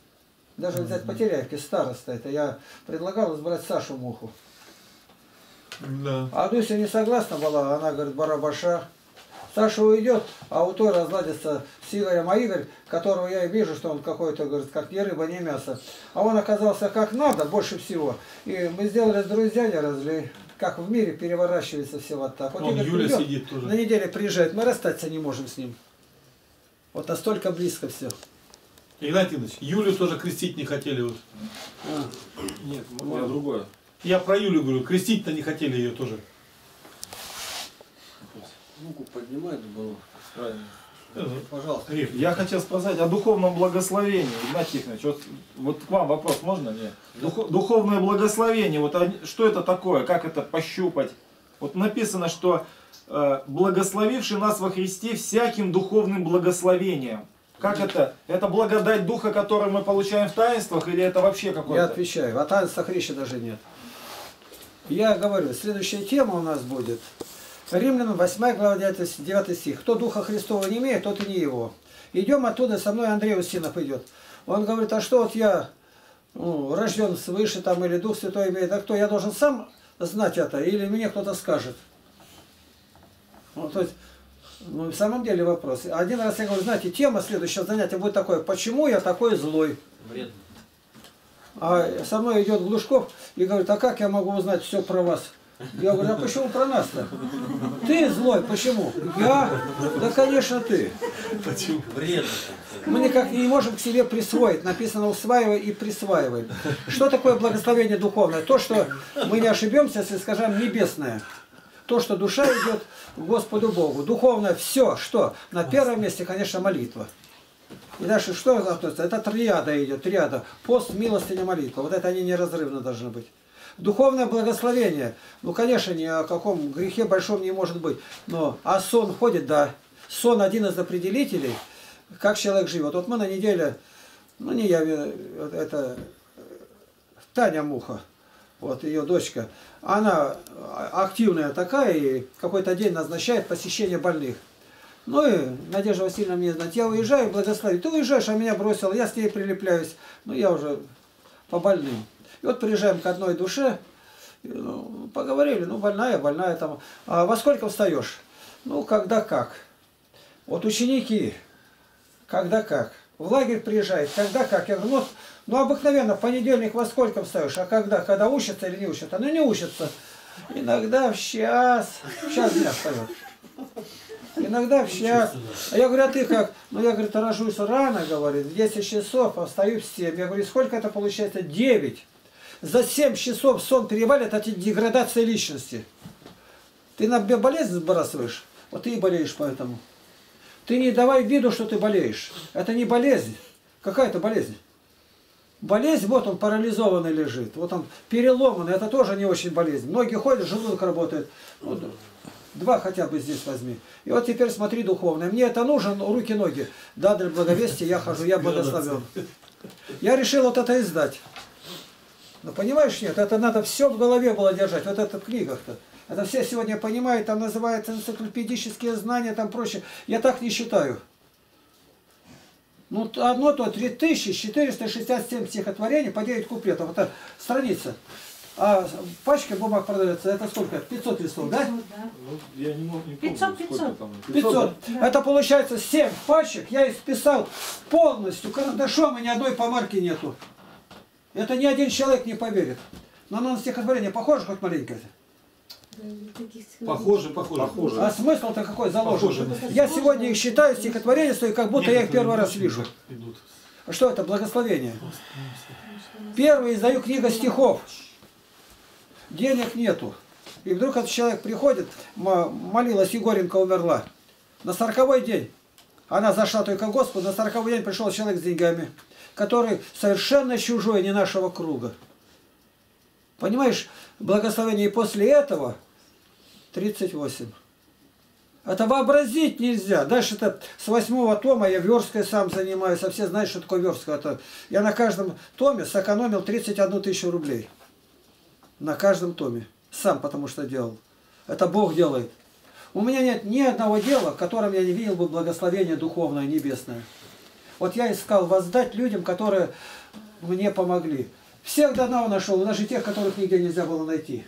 Speaker 4: Даже взять Потеряевки, староста это. Я предлагал избрать Сашу Муху.
Speaker 2: Да.
Speaker 4: А Дуся не согласна была, она говорит, барабаша. Саша уйдет, а у той разладится с Игорем. А Игорь, которого я и вижу, что он какой-то, говорит, как ни рыба, ни мясо. А он оказался как надо, больше всего. И мы сделали с друзьями, разлей. Как в мире переворачивается все вот так. Вот
Speaker 2: Вон
Speaker 4: Игорь
Speaker 2: Юля
Speaker 4: придет,
Speaker 2: сидит тоже.
Speaker 4: на неделе приезжает, мы расстаться не можем с ним. Вот настолько близко все.
Speaker 2: Игнатий Иванович, Юлю тоже крестить не хотели. Вот.
Speaker 3: Нет, я другое.
Speaker 2: Я про Юлю говорю, крестить-то не хотели ее тоже.
Speaker 1: Руку поднимает было.
Speaker 3: Правильно.
Speaker 1: Пожалуйста.
Speaker 2: Гриф.
Speaker 3: Я хотел сказать о духовном благословении. Игнатий Тихонович, вот к вам вопрос можно? Нет. Духовное благословение, вот что это такое? Как это пощупать? Вот написано, что благословивший нас во Христе всяким духовным благословением. Как это? Это благодать Духа, который мы получаем в таинствах, или это вообще
Speaker 4: Я
Speaker 3: какое-то?
Speaker 4: отвечаю, а таинства Христа даже нет. Я говорю, следующая тема у нас будет. Римлянам 8 глава 9 стих. Кто Духа Христова не имеет, тот и не его. Идем оттуда, со мной Андрей Устинов идет. Он говорит, а что вот я рожден свыше там, или Дух Святой имеет, а кто? Я должен сам знать это, или мне кто-то скажет? Ну, то есть, в самом деле вопрос. Один раз я говорю, знаете, тема следующего занятия будет такое, почему я такой злой?
Speaker 1: Вредно.
Speaker 4: А со мной идет Глушков и говорит, а как я могу узнать все про вас? Я говорю, а почему про нас-то? Ты злой, почему? Я? Да, конечно, ты.
Speaker 2: Почему?
Speaker 1: Вредно.
Speaker 4: Мы никак не можем к себе присвоить. Написано усваивай и присваивай. Что такое благословение духовное? То, что мы не ошибемся, если скажем небесное. То, что душа идет к Господу Богу. Духовное все, что? На первом месте, конечно, молитва. И дальше что относится? Это триада идет, триада. Пост, милостыня, молитва. Вот это они неразрывно должны быть. Духовное благословение. Ну, конечно, ни о каком грехе большом не может быть. Но, а сон ходит, да. Сон один из определителей, как человек живет. Вот мы на неделе, ну не я, это Таня Муха, вот ее дочка, она активная такая и какой-то день назначает посещение больных. Ну и Надежда Васильевна мне знает, я уезжаю, благословить. Ты уезжаешь, а меня бросил, я с ней прилепляюсь. Ну я уже по больным. И вот приезжаем к одной душе, ну, поговорили, ну больная там. А во сколько встаешь? Ну когда как. Вот ученики, когда как. В лагерь приезжает, когда как. Я говорю, ну обыкновенно в понедельник во сколько встаешь? А когда? Когда учатся или не учатся? Ну не учатся. Иногда в час дня встает. Иногда в час. А я говорю, а ты как? Ну я, говорит, рожусь рано, говорит, в 10 часов, а встаю в 7. Я говорю, сколько это получается? 9. За 7 часов сон перевалит, это деградация личности. Ты на болезнь сбрасываешь, вот ты и болеешь поэтому. Ты не давай виду, что ты болеешь. Это не болезнь. Какая это болезнь? Болезнь, вот он парализованный лежит, вот он переломанный, это тоже не очень болезнь. Ноги ходят, желудок работает. Вот, 2 хотя бы здесь возьми. И вот теперь смотри духовно. Мне это нужно, руки, ноги. Да, для благовестия я хожу, я благословен. Я решил вот это издать. Но понимаешь, нет, это надо все в голове было держать, вот это в книгах-то. Это все сегодня понимают, там называется энциклопедические знания, там прочее. Я так не считаю. Ну, одно то 3467 стихотворений по 9 куплетов. Это страница. А пачка бумаг продается, это сколько? 500 листов, да?
Speaker 3: Ну, я не помню,
Speaker 6: 500.
Speaker 3: сколько там.
Speaker 4: 500. Да. Это получается 7 пачек. Я исписал полностью карандашом, и ни одной помарки нету. Это ни один человек не поверит. Но на стихотворение похоже хоть маленькое?
Speaker 2: Похоже.
Speaker 4: А смысл-то какой заложен?
Speaker 2: Похоже.
Speaker 4: Я сегодня их считаю стихотворение, и как будто я их первый раз вижу.
Speaker 2: Идут.
Speaker 4: А что это? Благословение. Первый издаю книга стихов. Денег нету. И вдруг этот человек приходит, молилась, Егоренко умерла. На 40-й день. Она зашла только к Господу, на 40-й день пришел человек с деньгами, который совершенно чужой, не нашего круга. Понимаешь, благословение и после этого 38. Это вообразить нельзя. Дальше это с 8-го тома я версткой сам занимаюсь, а все знают, что такое верстка. Я на каждом томе сэкономил 31 000 рублей. На каждом томе. Сам потому что делал. Это Бог делает. У меня нет ни одного дела, в котором я не видел бы благословение духовное, небесное. Вот я искал воздать людям, которые мне помогли. Всех давно нашел, даже тех, которых нигде нельзя было найти.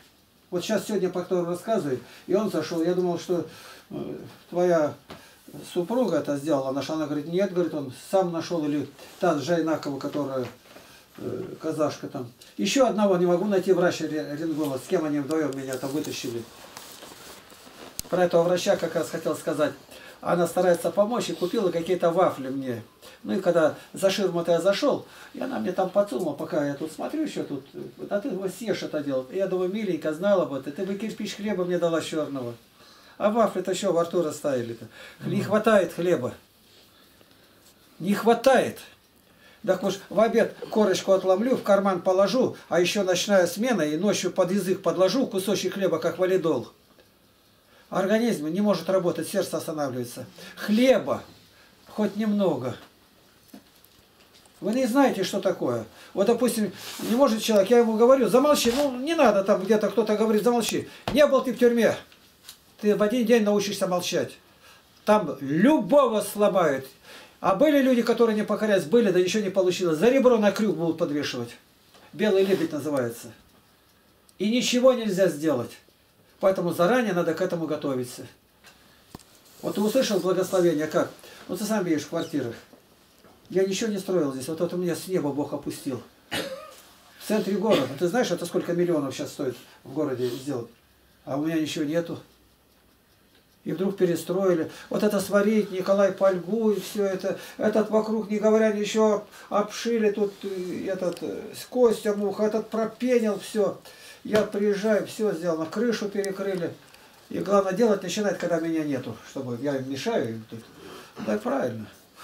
Speaker 4: Вот сейчас сегодня по которому рассказывает, и он зашел. Я думал, что твоя супруга это сделала. Она говорит, нет, говорит, он сам нашел, или та Жайнакова, которая казашка там. Еще одного не могу найти врача рентгенолога, с кем они вдвоем меня там вытащили. Про этого врача как раз хотел сказать. Она старается помочь и купила какие-то вафли мне. Ну и когда за ширму-то я зашел, и она мне там подсунула, пока я тут смотрю еще тут, а ты его съешь это делал. И я думаю, миленько, знала бы ты бы кирпич хлеба мне дала черного. А вафли-то еще во рту растаяли-то. Не хватает хлеба. Не хватает. Так уж в обед корочку отломлю, в карман положу, а еще ночная смена, и ночью под язык подложу кусочек хлеба, как валидол. Организм не может работать, сердце останавливается. Хлеба хоть немного. Вы не знаете, что такое. Вот, допустим, не может человек, я ему говорю, замолчи, ну не надо там где-то кто-то говорит, замолчи. Не был ты в тюрьме. Ты в один день научишься молчать. Там любого сломают. А были люди, которые не покорялись, были, да ничего не получилось. За ребро на крюк будут подвешивать. Белый лебедь называется. И ничего нельзя сделать. Поэтому заранее надо к этому готовиться. Вот ты услышал благословение как? Ну ты сам видишь в квартирах. Я ничего не строил здесь. Вот это у меня с неба Бог опустил. В центре города. Ты знаешь, это сколько миллионов сейчас стоит в городе сделать? А у меня ничего нету. И вдруг перестроили. Вот это сварить, Николай Польгу и все это. Этот вокруг, не говоря ничего, обшили тут этот Костя Муха, этот пропенил все. Я приезжаю, все сделано, крышу перекрыли. И главное делать начинать, когда меня нету, чтобы я им мешаю им тут. Да, правильно.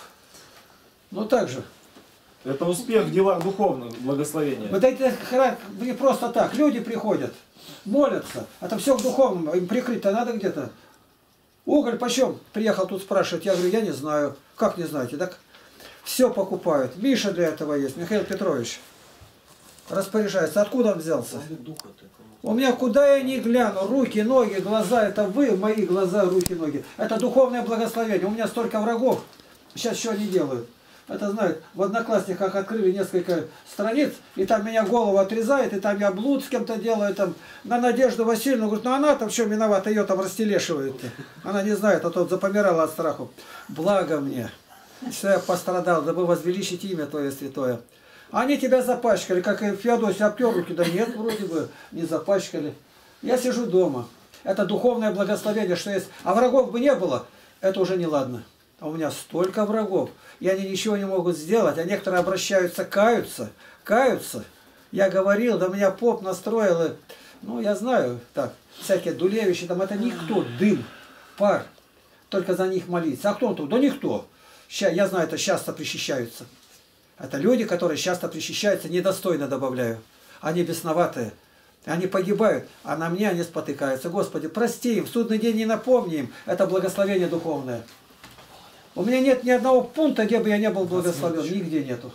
Speaker 4: Ну так же.
Speaker 3: Это успех в делах духовных, благословения.
Speaker 4: Вот это не просто так. Люди приходят, молятся. Это все к духовному. Им прикрыть-то надо где-то. Уголь почем? Приехал тут спрашивать. Я говорю, я не знаю. Как не знаете? Так все покупают. Миша для этого есть, Михаил Петрович. Распоряжается. Откуда он взялся? У меня куда я ни гляну, руки, ноги, глаза, это вы, мои глаза, руки, ноги. Это духовное благословение. У меня столько врагов. Сейчас что они делают? Это знают, в Одноклассниках открыли несколько страниц, и там меня голову отрезает, и там я блуд с кем-то делаю, там, на Надежду Васильевну, говорит, ну она там что виновата, ее там растелешивают. Она не знает, а то запомирала от страху. Благо мне, что я пострадал, дабы возвеличить имя Твое святое. Они тебя запачкали, как и Феодосий обтер руки, да нет, вроде бы не запачкали. Я сижу дома. Это духовное благословение, что есть. А врагов бы не было, это уже не ладно. А у меня столько врагов, и они ничего не могут сделать, а некоторые обращаются, каются. Я говорил, да меня поп настроил, и, ну я знаю, так, всякие Дулевичи, там это никто, дым, пар, только за них молиться. А кто он тут? Да никто. Я знаю, это часто причащаются. Это люди, которые часто причащаются, недостойно добавляю. Они бесноватые. Они погибают, а на мне они спотыкаются. Господи, прости им, в судный день не напомни им. Это благословение духовное. У меня нет ни одного пункта, где бы я не был благословен. Нигде нету.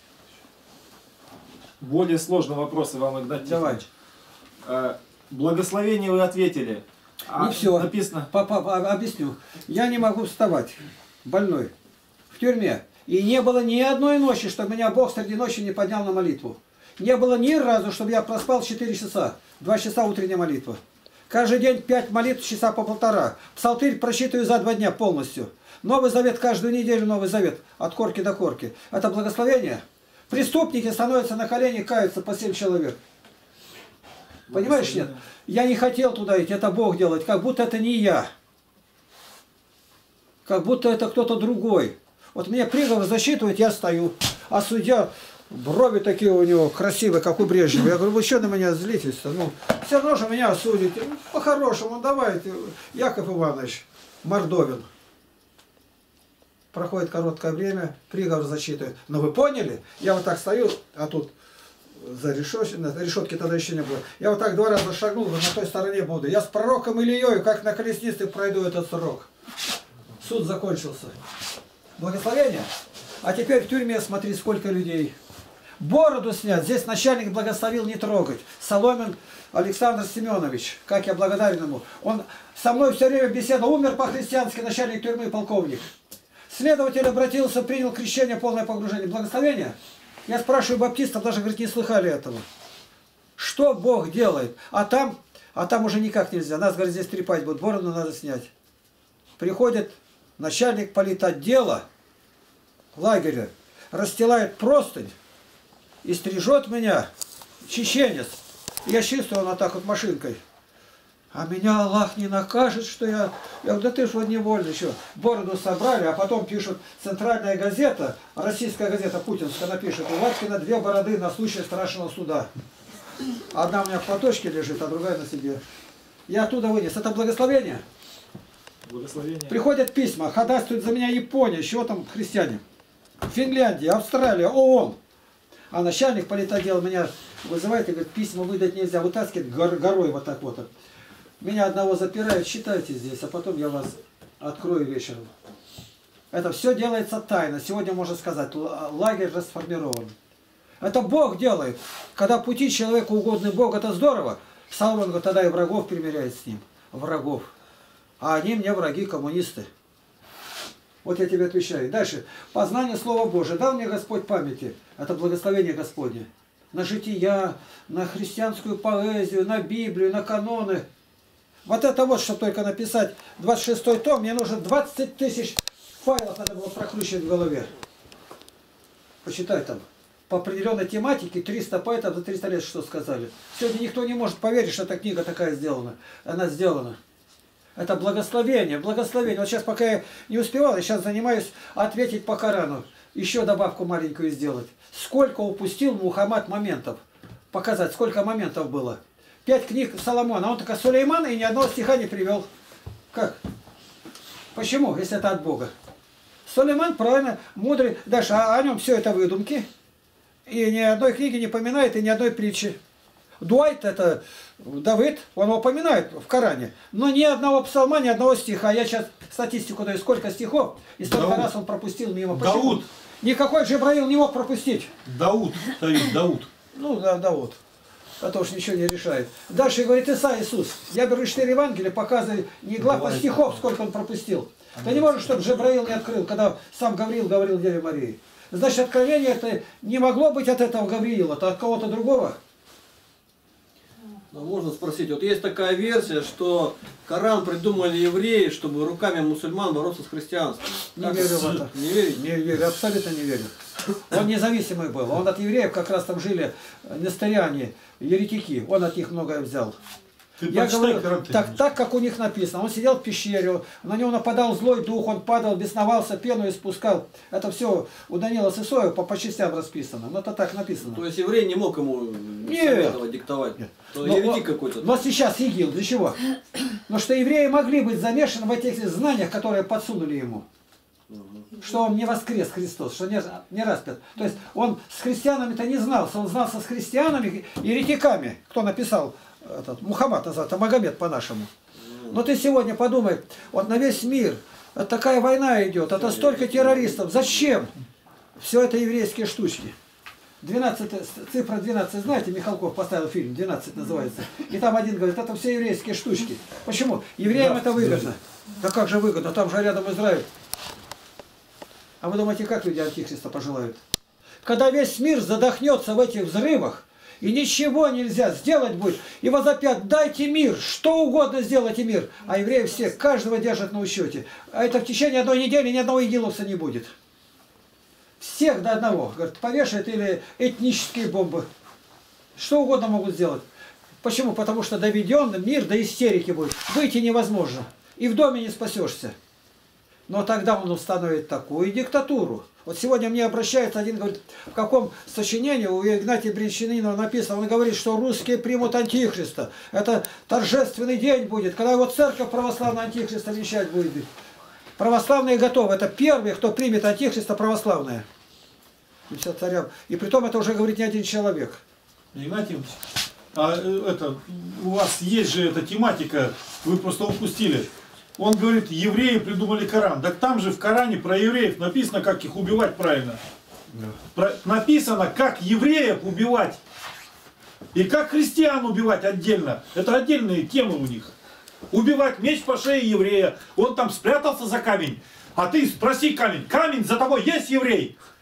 Speaker 3: Более сложный вопрос, Иван Игнатьевич.
Speaker 4: Давай.
Speaker 3: Благословение вы ответили.
Speaker 4: Не все.
Speaker 3: Написано.
Speaker 4: Объясню. Я не могу вставать. Больной. В тюрьме. И не было ни одной ночи, чтобы меня Бог среди ночи не поднял на молитву. Не было ни разу, чтобы я проспал 4 часа. 2 часа утренняя молитва. Каждый день 5 молитв, часа по 1,5. Псалтырь прочитываю за 2 дня полностью. Новый Завет, каждую неделю Новый Завет. От корки до корки. Это благословение. Преступники становятся на колени, каются по 7 человек. Понимаешь, нет? Я не хотел туда идти, это Бог делает. Как будто это не я. Как будто это кто-то другой. Вот мне приговор засчитывают, я стою. А судья, брови такие у него красивые, как у Брежнева. Я говорю, вы что на меня злитесь-то? Ну, все равно же меня осудите. Ну, по-хорошему, давайте. Яков Иванович Мордовин. Проходит короткое время, приговор зачитывают. Но вы поняли? Я вот так стою, а тут за решетки тогда еще не было. Я вот так 2 раза шагнул, на той стороне буду. Я с пророком Ильей, как на колеснице, пройду этот срок. Суд закончился. Благословение. А теперь в тюрьме смотри, сколько людей. Бороду снять. Здесь начальник благословил не трогать. Соломин Александр Семенович. Как я благодарен ему. Он со мной все время беседовал. Умер по-христиански начальник тюрьмы, полковник. Следователь обратился, принял крещение, полное погружение. Благословение. Я спрашиваю баптистов, даже, говорит, не слыхали этого. Что Бог делает? А там А там уже никак нельзя. Нас, говорит, здесь трепать будут, бороду надо снять. Приходит начальник политотдела лагеря, расстилает простынь и стрижет меня, чеченец. Я чувствую, он вот так вот машинкой. А меня Аллах не накажет, что я говорю, да ты ж вот невольно еще. Бороду собрали, а потом пишут, центральная газета, российская газета путинская, напишет, у Ваткина 2 бороды на случай страшного суда. Одна у меня в платочке лежит, а другая на себе. Я оттуда вынес. Это благословение.
Speaker 3: Благословение.
Speaker 4: Приходят письма, ходатайствуют за меня Япония, еще там христиане. Финляндия, Австралия, ООН. А начальник политотдела меня вызывает и говорит, письма выдать нельзя, вытаскивает горой вот так вот. Меня одного запирают, считайте здесь, а потом я вас открою вечером. Это все делается тайно. Сегодня можно сказать, лагерь расформирован. Это Бог делает. Когда пути человеку угодный Бог, это здорово. Соломон говорит, тогда и врагов примиряет с ним. Врагов. А они мне враги, коммунисты. Вот я тебе отвечаю. Дальше. Познание Слова Божия. Дал мне Господь памяти. Это благословение Господне. На жития, на христианскую поэзию, на Библию, на каноны. Вот это вот, чтобы только написать 26-й том, мне нужно 20 тысяч файлов, надо было прокручивать в голове. Почитай там. По определенной тематике 300 поэтов за 300 лет что сказали. Сегодня никто не может поверить, что эта книга такая сделана. Она сделана. Это благословение, благословение. Вот сейчас пока я не успевал, я сейчас занимаюсь ответить по Корану. Еще добавку маленькую сделать. Сколько упустил Мухаммад моментов. Показать, сколько моментов было. 5 книг Соломона. Он только Сулеймана и ни одного стиха не привел. Как? Почему, если это от Бога? Сулейман правильно, мудрый. Дальше, а о нем все это выдумки. И ни одной книги не поминает, и ни одной притчи. Дуайт, это Давид, он его упоминает в Коране. Но ни одного псалма, ни одного стиха. Я сейчас статистику даю, сколько стихов, и столько раз он пропустил мимо. Почему?
Speaker 2: Дауд.
Speaker 4: Никакой Джибраил не мог пропустить.
Speaker 2: Дауд, Дауд.
Speaker 4: Ну, да, Дауд. Это уж ничего не решает. Дальше говорит Иисус. Я беру 4 Евангелия, показываю не глав, а стихов, сколько он пропустил. Ты не можешь, чтобы Джибраил не открыл, когда сам Гавриил говорил Деве Марии. Значит, откровение это не могло быть от этого Гавриила, это от кого-то другого.
Speaker 1: Но можно спросить, вот есть такая версия, что Коран придумали евреи, чтобы руками мусульман бороться с христианством.
Speaker 4: Не верю в это.
Speaker 1: Не верите?
Speaker 4: Не верю, абсолютно не верю. Он независимый был. Он от евреев как раз там жили несториане, еретики. Он от них многое взял. Я говорю, так как у них написано. Он сидел в пещере, на него нападал злой дух, он падал, бесновался, пену испускал. Это все у Данила Сысоева по частям расписано. Но это так написано.
Speaker 1: То есть еврей не мог ему советовать, диктовать?
Speaker 4: Нет.
Speaker 1: То еретик какой-то.
Speaker 4: Но сейчас ИГИЛ, для чего? Потому что евреи могли быть замешаны в этих знаниях, которые подсунули ему. Что он не воскрес Христос, что не распят. То есть он с христианами-то не знался, он знался с христианами, еретиками. Кто написал? Этот, Мухаммад назад, а Магомед по-нашему. Но ты сегодня подумай, вот на весь мир, вот такая война идет, это столько террористов, зачем? Все это еврейские штучки. 12, цифра 12, знаете, Михалков поставил фильм, 12 называется. И там один говорит, это все еврейские штучки. Почему? Евреям это выгодно. Да как же выгодно, там же рядом Израиль. А вы думаете, как люди Антихриста пожелают? Когда весь мир задохнется в этих взрывах, и ничего нельзя сделать будет. И возопят, дайте мир, что угодно сделайте мир. А евреи все, каждого держат на учете. А это в течение одной недели ни одного игиловца не будет. Всех до одного. Говорят, повешают или этнические бомбы. Что угодно могут сделать. Почему? Потому что доведен мир до истерики будет. Выйти невозможно. И в доме не спасешься. Но тогда он установит такую диктатуру. Вот сегодня мне обращается один, говорит, в каком сочинении у Игнатия Брянчанинова написано, он говорит, что русские примут Антихриста. Это торжественный день будет, когда его церковь православная Антихриста вещать будет. Православные готовы. Это первые, кто примет Антихриста, православные. И все царям. И притом это уже говорит не один человек.
Speaker 2: Игнатий, а это, у вас есть же эта тематика, вы просто упустили. Он говорит, евреи придумали Коран. Так там же в Коране про евреев написано, как их убивать правильно. Написано, как евреев убивать. И как христиан убивать отдельно. Это отдельные темы у них. Убивать, меч по шее еврея. Он там спрятался за камень. А ты спроси камень. Камень, за тобой есть еврей?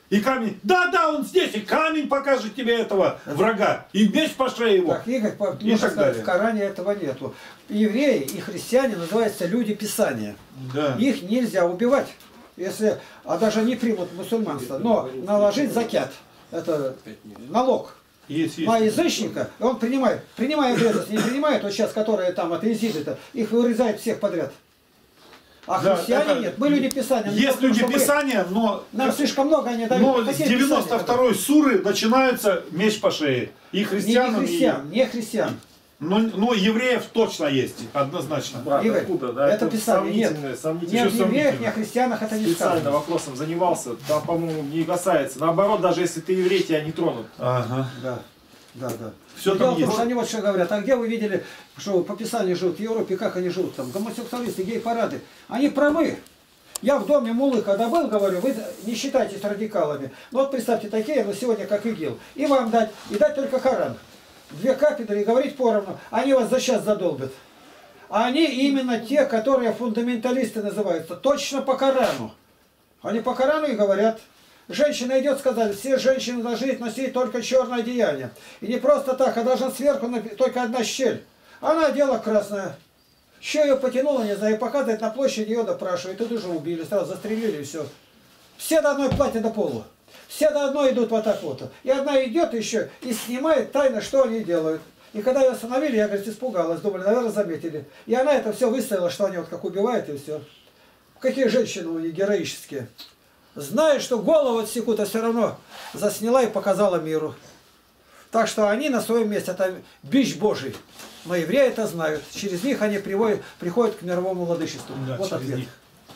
Speaker 2: И камень, да, он здесь, и камень покажет тебе этого врага. И меч по шее его.
Speaker 4: Так, Игорь,
Speaker 2: И так далее.
Speaker 4: в Коране этого нету. Евреи и христиане называются люди Писания.
Speaker 2: Да.
Speaker 4: Их нельзя убивать, если, а даже не примут мусульманство. Но наложить закят, это налог
Speaker 2: Есть.
Speaker 4: на язычника, и он принимает обрезать, не принимает, вот сейчас, которые там атеизиты, их вырезают всех подряд. А
Speaker 2: Да,
Speaker 4: христиане
Speaker 2: это-
Speaker 4: нет, мы люди Писания.
Speaker 2: Есть
Speaker 4: потому
Speaker 2: люди
Speaker 4: что мы-
Speaker 2: Писания, но...
Speaker 4: Нам слишком много они дают.
Speaker 2: Но с
Speaker 4: Какие
Speaker 2: 92-й суры начинается меч по шее. И
Speaker 4: не
Speaker 2: христианам,
Speaker 4: христиан, не христиан.
Speaker 2: но евреев точно есть, однозначно.
Speaker 3: Брат,
Speaker 4: Игорь,
Speaker 3: откуда, да?
Speaker 4: это
Speaker 3: Тут
Speaker 4: Писание, нет.
Speaker 3: сомнительное,
Speaker 4: Ни
Speaker 3: сомнительное.
Speaker 4: о
Speaker 2: Что
Speaker 4: евреях,
Speaker 2: сомнительно?
Speaker 4: ни о христианах это не
Speaker 3: Специально
Speaker 4: сказано.
Speaker 3: вопросом занимался, там, по-моему, не касается. Наоборот, даже если ты еврей, тебя не тронут.
Speaker 2: Ага.
Speaker 4: Да.
Speaker 2: Всё
Speaker 4: Но
Speaker 2: там
Speaker 4: дело в том,
Speaker 2: есть.
Speaker 4: что они вот что говорят, а где вы видели, что по Писанию живут в Европе, как они живут там, гомосексуалисты, гей-парады, они правы. Я в доме Муллы, когда был, говорю, вы не считайтесь радикалами. Ну вот представьте, такие, но сегодня как ИГИЛ. И вам дать, и дать только Коран. 2 кафедры и говорить поровну. Они вас за сейчас задолбят. А они именно те, которые фундаменталисты называются, точно по Корану. Они по Корану и говорят. Женщина идет, сказали, все женщины должны носить только черное одеяние. И не просто так, а должна сверху только одна щель. Она одела красное. Еще ее потянуло, не знаю, и показывает на площади, ее допрашивают. Тут уже убили, сразу застрелили и все. Все до одной платье до полу. Все до одной идут вот так вот. И одна идет еще и снимает тайно, что они делают. И когда ее остановили, я, говорит, испугалась. Думали, наверное, заметили. И она это все выставила, что они вот как убивают и все. Какие женщины у них героические. Зная, что голову отсекут, а все равно засняла и показала миру. Так что они на своем месте, это бич Божий. Но евреи это знают. Через них они приходят к мировому владычеству.
Speaker 2: Да,
Speaker 4: вот
Speaker 2: через
Speaker 4: ответ.
Speaker 2: них.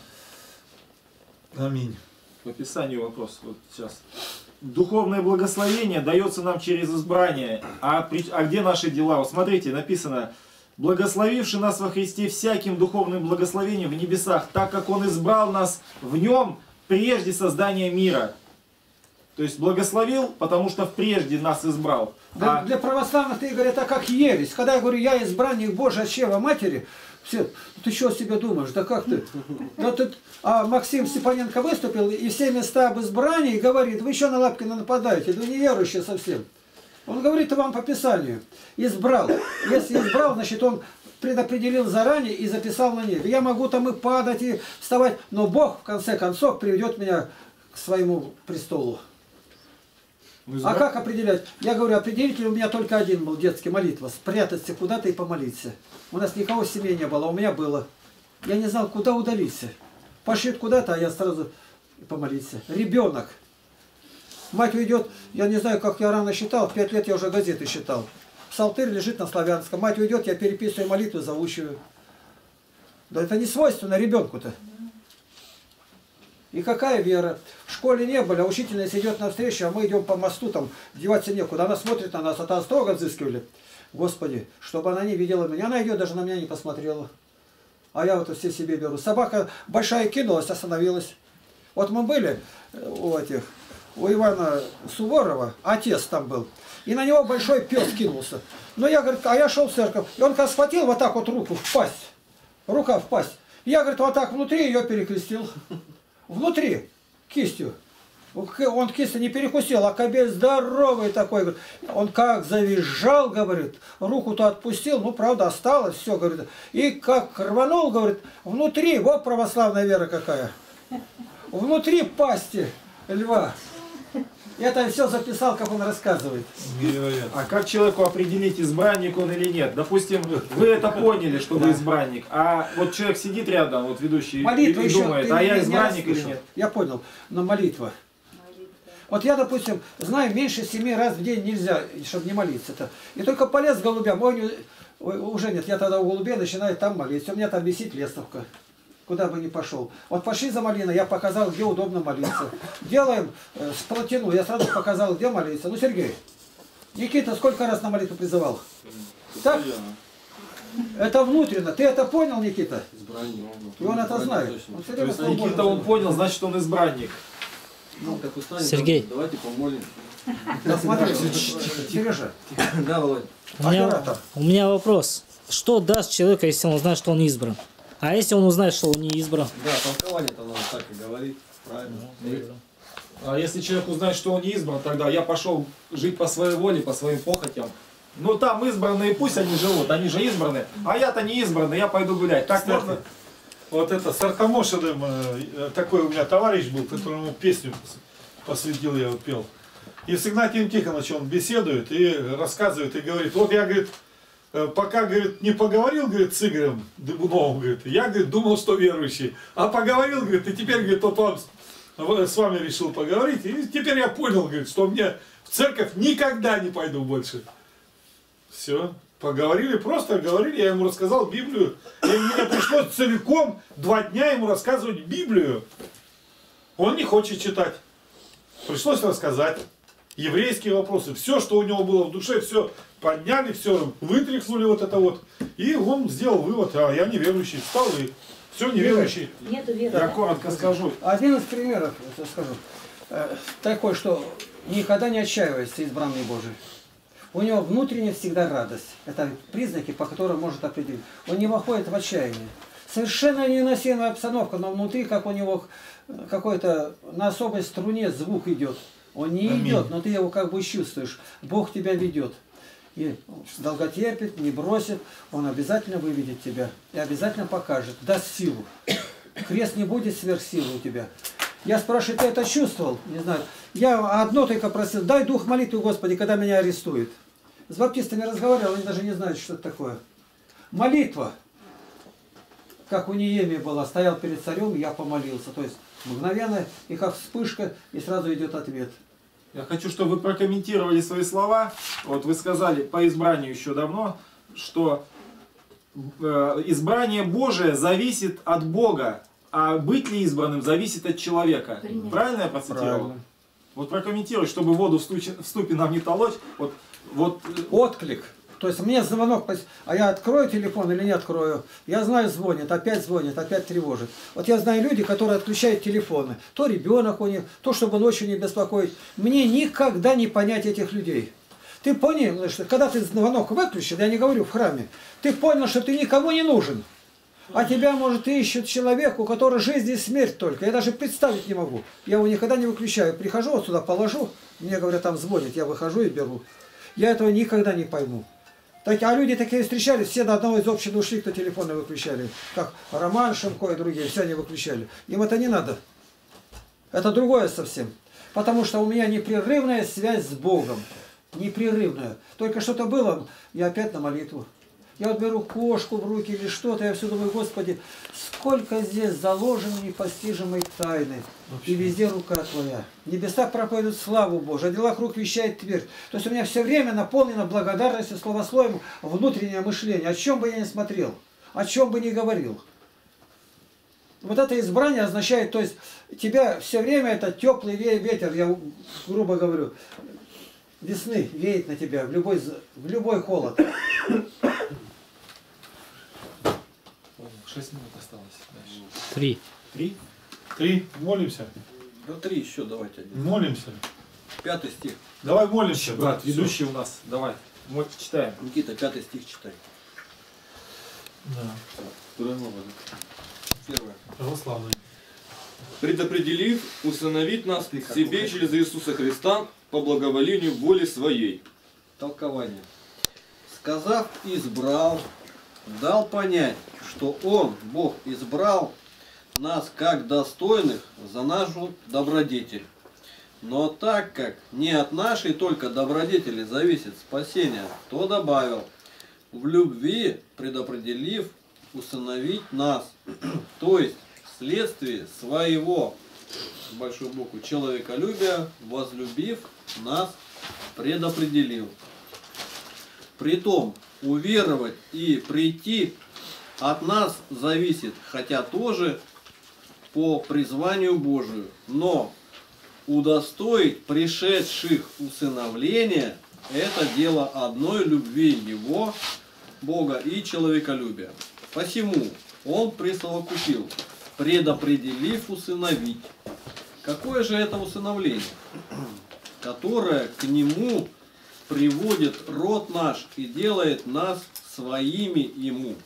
Speaker 2: Аминь.
Speaker 3: По Писанию вопрос вот сейчас. Духовное благословение дается нам через избрание. А где наши дела? Вот смотрите, написано: благословивший нас во Христе всяким духовным благословением в небесах, так как Он избрал нас в Нем прежде создания мира. То есть благословил, потому что прежде нас избрал.
Speaker 4: Для православных, Игорь, это как ересь. Когда я говорю, я избранник Божий от чрева матери, все, ты что о себе думаешь? Да как ты? Да ты... А Максим Степаненко выступил и все места об избрании говорит, вы еще на Лапкина нападаете, вы неверующие совсем. Он говорит вам по Писанию. Избрал. Если избрал, значит он предопределил заранее и записал на небе. Я могу там и падать, и вставать, но Бог в конце концов приведет меня к своему престолу. А как определять? Я говорю, определитель у меня только один был, детский, молитва. Спрятаться куда-то и помолиться. У нас никого в семье не было, а у меня было. Я не знал, куда удалиться. Пошлют куда-то, а я сразу помолиться. Ребенок. Мать уйдет, я не знаю, как я рано считал, в 5 лет я уже газеты считал. Псалтырь лежит на славянском. Мать уйдет, я переписываю молитву, заучиваю. Да это не свойственно ребенку-то. И какая вера? В школе не были, а учительница идет навстречу, а мы идем по мосту, там деваться некуда. Она смотрит на нас, а там строго отзыскивали. Господи, чтобы она не видела меня. Она идет, даже на меня не посмотрела. А я вот все себе беру. Собака большая кинулась, остановилась. Вот мы были у Ивана Суворова, отец там был. И на него большой пес кинулся. Но я, говорит, а я шел в церковь. И он как схватил вот так вот руку в пасть. Рука в пасть. Я, говорит, вот так внутри ее перекрестил. Внутри, кистью. Он кисть не перекусил, а кобель здоровый такой. Говорит. Он как завизжал, говорит, руку-то отпустил, ну, правда, осталось, все, говорит. И как рванул, говорит, внутри, вот православная вера какая. Внутри пасти льва. Это все записал, как он рассказывает.
Speaker 3: А как человеку определить, избранник он или нет? Допустим, вы это поняли, что вы избранник, а вот человек сидит рядом, вот ведущий,
Speaker 4: Молитва
Speaker 3: и
Speaker 4: еще,
Speaker 3: думает,
Speaker 4: ты
Speaker 3: а я
Speaker 4: не
Speaker 3: избранник или
Speaker 4: расслышал.
Speaker 3: нет?
Speaker 4: Я понял, но молитва. Вот я, допустим, знаю, меньше 7 раз в день нельзя, чтобы не молиться-то. И только полез к голубям. Ой, уже нет, я тогда у голубей начинаю там молиться. У меня там висит лестовка. Куда бы ни пошел. Вот пошли за малиной, я показал, где удобно молиться. Делаем сплотину, я сразу показал, где молиться. Ну, Сергей, Никита сколько раз на молитву призывал? Так? Это внутренно. Ты это понял, Никита? И он это знает. Он все время
Speaker 3: То есть Никита он понял, значит он избранник.
Speaker 1: Ну, так устанет,
Speaker 5: Сергей.
Speaker 1: давайте помолимся.
Speaker 4: Да, смотри, Сережа.
Speaker 1: Да, Володь.
Speaker 4: Оператор.
Speaker 5: У меня вопрос. Что даст человеку, если он узнает, что он избран? А если он узнает, что он не избран?
Speaker 1: Да, толкование-то надо так и говорить. Правильно.
Speaker 3: А если человек узнает, что он не избран, тогда я пошел жить по своей воле, по своим похотям. Ну там избранные, пусть они живут, они же избранные. А я-то не избранный, я пойду гулять. Так
Speaker 2: Кстати,
Speaker 3: можно?
Speaker 2: вот это с Артамошиным, такой у меня товарищ был, которому песню посвятил, я вот пел. И с Игнатием Тихоновичем он беседует и рассказывает, и говорит, вот я, говорит, пока, говорит, не поговорил, говорит, с Игорем Дыбуновым, говорит, я, говорит, думал, что верующий. А поговорил, говорит, и теперь, говорит, вот он с вами решил поговорить, и теперь я понял, говорит, что мне в церковь никогда не пойду больше. Все, поговорили, просто говорили, я ему рассказал Библию, и мне пришлось целиком 2 дня ему рассказывать Библию. Он не хочет читать. Пришлось рассказать еврейские вопросы, все, что у него было в душе, все подняли, все вытряхнули вот это вот, и он сделал вывод, а я неверующий, встал и все неверующий.
Speaker 6: Нету веры.
Speaker 3: Я коротко скажу.
Speaker 4: Один из примеров, я скажу, такой, что никогда не отчаивается избранный Божий. У него внутренне всегда радость. Это признаки, по которым может определить. Он не выходит в отчаяние. Совершенно невыносимая обстановка, но внутри, как у него какой-то на особой струне звук идет. Он не идет, но ты его как бы чувствуешь. Бог тебя ведет. И долготерпит, не бросит, он обязательно выведет тебя и обязательно покажет, даст силу. Крест не будет сверхсилы у тебя. Я спрашиваю, ты это чувствовал? Не знаю. Я одно только просил, дай дух молитвы, Господи, когда меня арестуют. С баптистами разговаривал, они даже не знают, что это такое. Молитва, как у Неемии была, стоял перед царем, я помолился. То есть мгновенно, и как вспышка, и сразу идет ответ.
Speaker 3: Я хочу, чтобы вы прокомментировали свои слова. Вот вы сказали по избранию еще давно, что избрание Божие зависит от Бога, а быть ли избранным зависит от человека.
Speaker 6: Принято.
Speaker 3: Правильно я процитировал?
Speaker 4: Правильно.
Speaker 3: Вот прокомментируй, чтобы воду в ступе нам не толочь. Вот,
Speaker 4: Отклик. То есть мне звонок, а я открою телефон или не открою. Я знаю, звонит, опять тревожит. Вот я знаю люди, которые отключают телефоны. То ребенок у них, то чтобы ночью не беспокоить. Мне никогда не понять этих людей. Ты понял, что когда ты звонок выключил, я не говорю в храме, ты понял, что ты никому не нужен. А тебя, может, ищет человек, у которого жизнь и смерть только. Я даже представить не могу. Я его никогда не выключаю. Прихожу вот сюда, положу, мне говорят, там звонит, я выхожу и беру. Я этого никогда не пойму. Так, а люди такие встречались, все до одного из общины ушли, кто телефоны выключали. Как Роман Шимко и другие, все они выключали. Им это не надо. Это другое совсем. Потому что у меня непрерывная связь с Богом. Непрерывная. Только что-то было, я опять на молитву. Я вот беру кошку в руки или что-то, я все думаю, Господи, сколько здесь заложено непостижимой тайны. И везде рука Твоя. Небеса проповедуют славу Божию, о делах рук вещает твердь. То есть у меня все время наполнено благодарностью, словословием, внутреннее мышление. О чем бы я ни смотрел, о чем бы ни говорил. Вот это избрание означает, то есть тебя все время это теплый ветер, я грубо говорю, весны веет на тебя в любой холод.
Speaker 3: 6 минут осталось.
Speaker 5: 3.
Speaker 3: 3?
Speaker 2: 3. Молимся.
Speaker 1: Ну 3 еще давайте один.
Speaker 2: Молимся.
Speaker 1: 5 стих.
Speaker 2: Давай молимся,
Speaker 3: Брат,
Speaker 2: Всё.
Speaker 3: ведущий у нас. Давай. Мы читаем.
Speaker 1: Никита, 5 стих читай.
Speaker 2: Да.
Speaker 1: Первое.
Speaker 2: Православный.
Speaker 7: Предопределив усыновить нас к себе через Иисуса Христа по благоволению воли Своей.
Speaker 1: Толкование. Сказав избрал, дал понять, что Он, Бог, избрал нас как достойных за нашу добродетель. Но так как не от нашей только добродетели зависит спасение, то добавил, в любви предопределив усыновить нас, то есть вследствие своего, большую букву, человеколюбия, возлюбив нас, предопределил. Притом, уверовать и прийти от нас зависит, хотя тоже по призванию Божию, но удостоить пришедших усыновления – это дело одной любви Его, Бога и человеколюбия. Посему Он присовокупил, предопределив усыновить. Какое же это усыновление? Которое к Нему приводит род наш и делает нас своими Ему.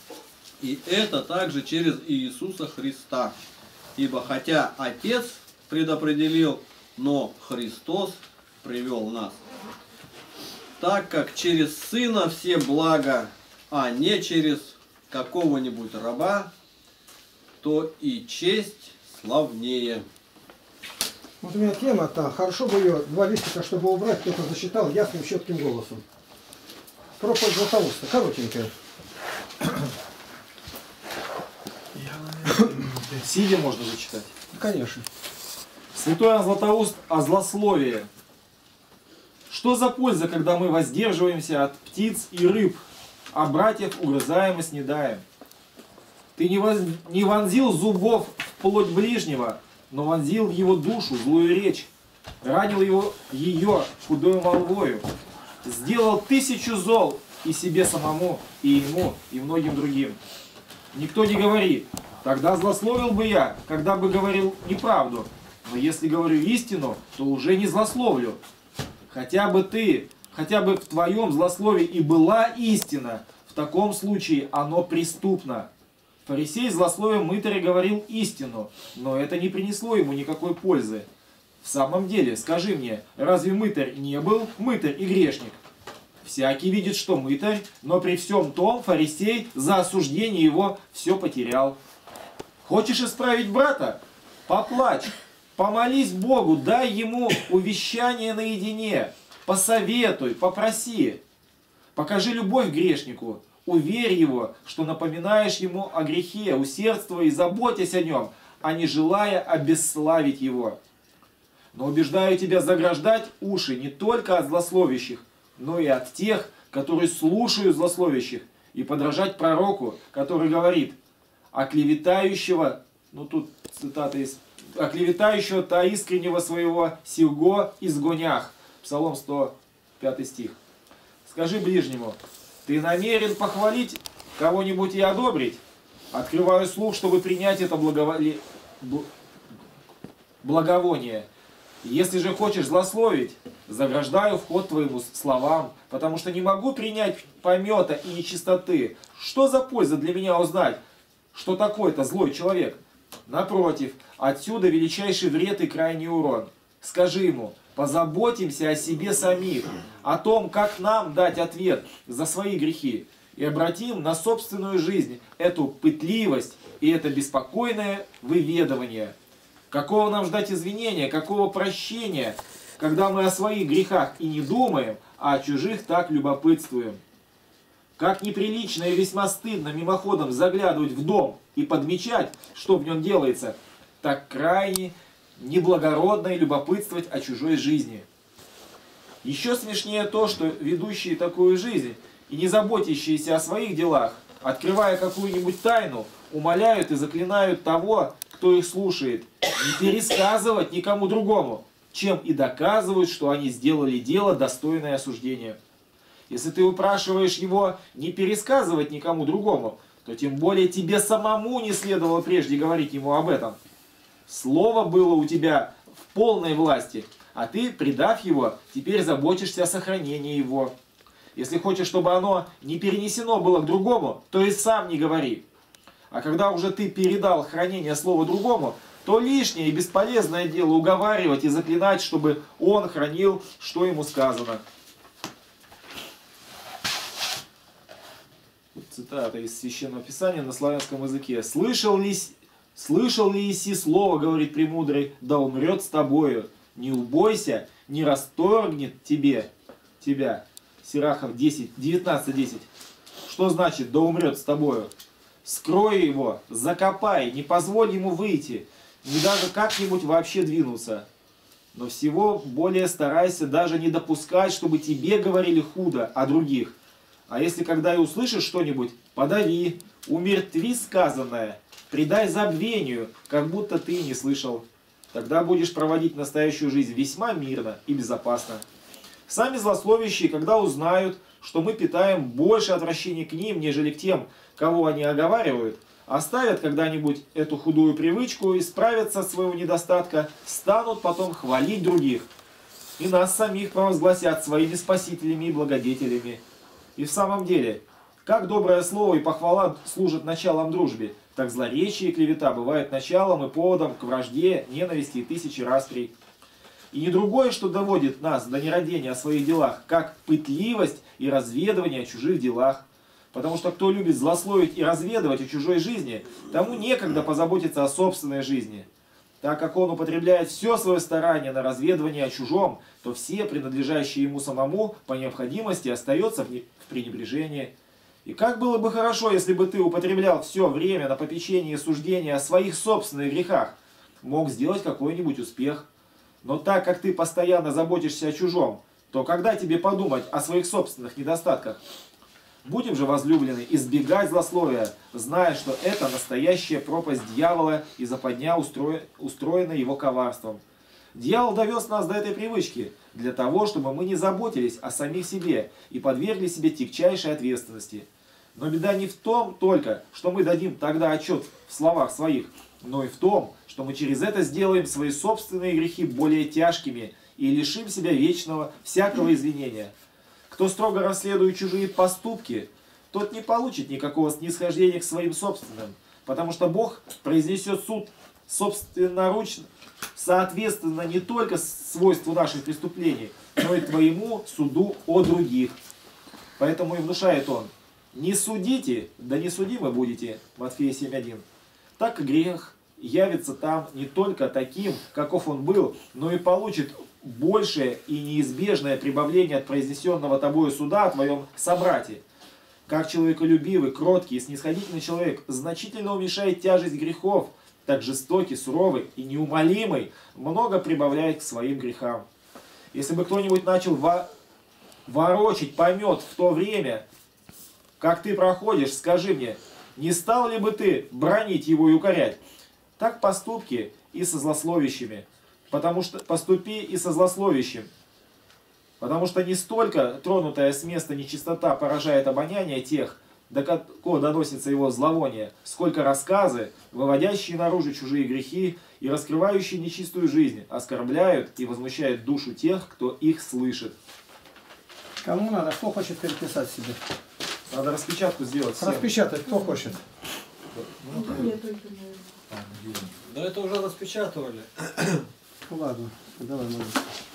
Speaker 1: И это также через Иисуса Христа. Ибо хотя Отец предопределил, но Христос привел нас. Так как через Сына все блага, а не через какого-нибудь раба, то и честь славнее.
Speaker 4: Вот у меня тема-то, хорошо бы ее, два листика, чтобы убрать, кто-то засчитал ясным, четким голосом. Проповедь Златоуста, коротенькая.
Speaker 3: Сидя можно зачитать.
Speaker 4: Конечно.
Speaker 3: Святой Иоанн Златоуст о злословии. Что за польза, когда мы воздерживаемся от птиц и рыб, а братьев угрызаем и снедаем? Ты не вонзил зубов в плоть ближнего, но вонзил в его душу злую речь, ранил ее худою молвою, сделал 1000 зол и себе самому, и ему, и многим другим. Никто не говори, тогда злословил бы я, когда бы говорил неправду, но если говорю истину, то уже не злословлю. Хотя бы в твоем злословии и была истина, в таком случае оно преступно. Фарисей злословием мытаря говорил истину, но это не принесло ему никакой пользы. В самом деле, скажи мне, разве мытарь не был мытарь и грешник? Всякий видит, что мытарь, но при всем том фарисей за осуждение его все потерял. Хочешь исправить брата? Поплачь, помолись Богу, дай ему увещание наедине, посоветуй, попроси. Покажи любовь к грешнику. Уверь его, что напоминаешь ему о грехе, усердствуя и заботясь о нем, а не желая обесславить его. Но убеждаю тебя заграждать уши не только от злословящих, но и от тех, которые слушают злословящих, и подражать пророку, который говорит: оклеветающего, ну тут цитата из, оклеветающего-то искреннего своего сего изгонях. Псалом 105 стих. Скажи ближнему: ты намерен похвалить кого-нибудь и одобрить? Открываю слух, чтобы принять это благовоние. Если же хочешь злословить, заграждаю вход твоему словам, потому что не могу принять помета и нечистоты. Что за польза для меня узнать, что такой-то злой человек? Напротив, отсюда величайший вред и крайний урон. Скажи ему: позаботимся о себе самих, о том, как нам дать ответ за свои грехи, и обратим на собственную жизнь эту пытливость и это беспокойное выведывание. Какого нам ждать извинения, какого прощения, когда мы о своих грехах и не думаем, а о чужих так любопытствуем? Как неприлично и весьма стыдно мимоходом заглядывать в дом и подмечать, что в нем делается, так крайне неблагородно и любопытствовать о чужой жизни. Еще смешнее то, что ведущие такую жизнь и не заботящиеся о своих делах, открывая какую-нибудь тайну, умоляют и заклинают того, кто их слушает, не пересказывать никому другому, чем и доказывают, что они сделали дело, достойное осуждения. Если ты упрашиваешь его не пересказывать никому другому, то тем более тебе самому не следовало прежде говорить ему об этом. Слово было у тебя в полной власти, а ты, предав его, теперь заботишься о сохранении его. Если хочешь, чтобы оно не перенесено было к другому, то и сам не говори. А когда уже ты передал хранение слова другому, то лишнее и бесполезное дело уговаривать и заклинать, чтобы он хранил, что ему сказано. Цитата из Священного Писания на славянском языке. «Слышал ли иси слово, говорит премудрый, да умрет с тобою. Не убойся, не расторгнет тебя». Сирахов 19:10. Что значит «да умрет с тобою»? Скрой его, закопай, не позволь ему выйти, не даже как-нибудь вообще двинуться. Но всего более старайся даже не допускать, чтобы тебе говорили худо о других. А если когда и услышишь что-нибудь, подави, умертви сказанное, предай забвению, как будто ты не слышал. Тогда будешь проводить настоящую жизнь весьма мирно и безопасно. Сами злословящие, когда узнают, что мы питаем больше отвращения к ним, нежели к тем, кого они оговаривают, оставят когда-нибудь эту худую привычку, исправятся от своего недостатка, станут потом хвалить других. И нас самих провозгласят своими спасителями и благодетелями. И в самом деле, Как доброе слово и похвала служат началом дружбе, так злоречие и клевета бывают началом и поводом к вражде, ненависти и тысячи расприй. И не другое, что доводит нас до нерадения о своих делах, как пытливость и разведывание о чужих делах. Потому что кто любит злословить и разведывать о чужой жизни, тому некогда позаботиться о собственной жизни. Так как он употребляет все свое старание на разведывание о чужом, то все, принадлежащие ему самому, по необходимости остается в пренебрежении. И как было бы хорошо, если бы ты употреблял все время на попечение и суждение о своих собственных грехах, мог сделать какой-нибудь успех. Но так как ты постоянно заботишься о чужом, то когда тебе подумать о своих собственных недостатках? Будем же, возлюбленные, избегать злословия, зная, что это настоящая пропасть дьявола и западня, устроенная его коварством. Дьявол довез нас до этой привычки для того, чтобы мы не заботились о самих себе и подвергли себе тягчайшей ответственности. Но беда не в том только, что мы дадим тогда отчет в словах своих, но и в том, что мы через это сделаем свои собственные грехи более тяжкими и лишим себя вечного всякого извинения. Кто строго расследует чужие поступки, тот не получит никакого снисхождения к своим собственным, потому что Бог произнесет суд собственноручно, соответственно не только свойству наших преступлений, но и твоему суду о других. Поэтому и внушает он: не судите, да не судимы будете, Матфея 7:1. Так и грех явится там не только таким, каков он был, но и получит большее и неизбежное прибавление от произнесенного тобою суда о твоем собрате. Как человеколюбивый, кроткий и снисходительный человек значительно уменьшает тяжесть грехов, так жестокий, суровый и неумолимый много прибавляет к своим грехам. Если бы кто-нибудь начал ворочить помет в то время, как ты проходишь, скажи мне, не стал ли бы ты бранить его и укорять? Так поступки и со злословящими. Потому что поступи и со злословящим. Потому что не столько тронутая с места нечистота поражает обоняние тех, до кого доносится его зловоние, сколько рассказы, выводящие наружу чужие грехи и раскрывающие нечистую жизнь, оскорбляют и возмущают душу тех, кто их слышит.
Speaker 4: Кому надо? Кто хочет переписать себе?
Speaker 3: Надо распечатку сделать. Всем.
Speaker 4: Распечатать, кто хочет?
Speaker 1: Да это уже распечатывали.
Speaker 4: Ну ладно, давай, молись.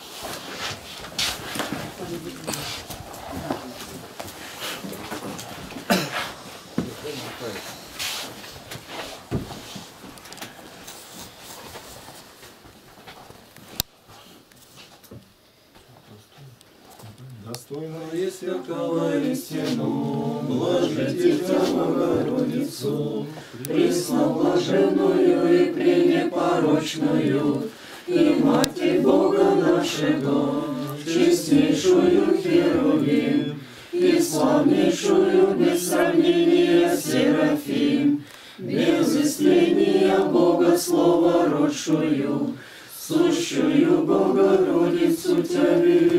Speaker 3: Достойно
Speaker 1: Есть всякого истину, блажите Богородицу, пресноблаженную и пренепорочную, и Матерь Бога нашего, честнейшую Херувим, и славнейшую без сравнения Серафим, без истления Бога Слова родшую, сущую Богородицу Тебя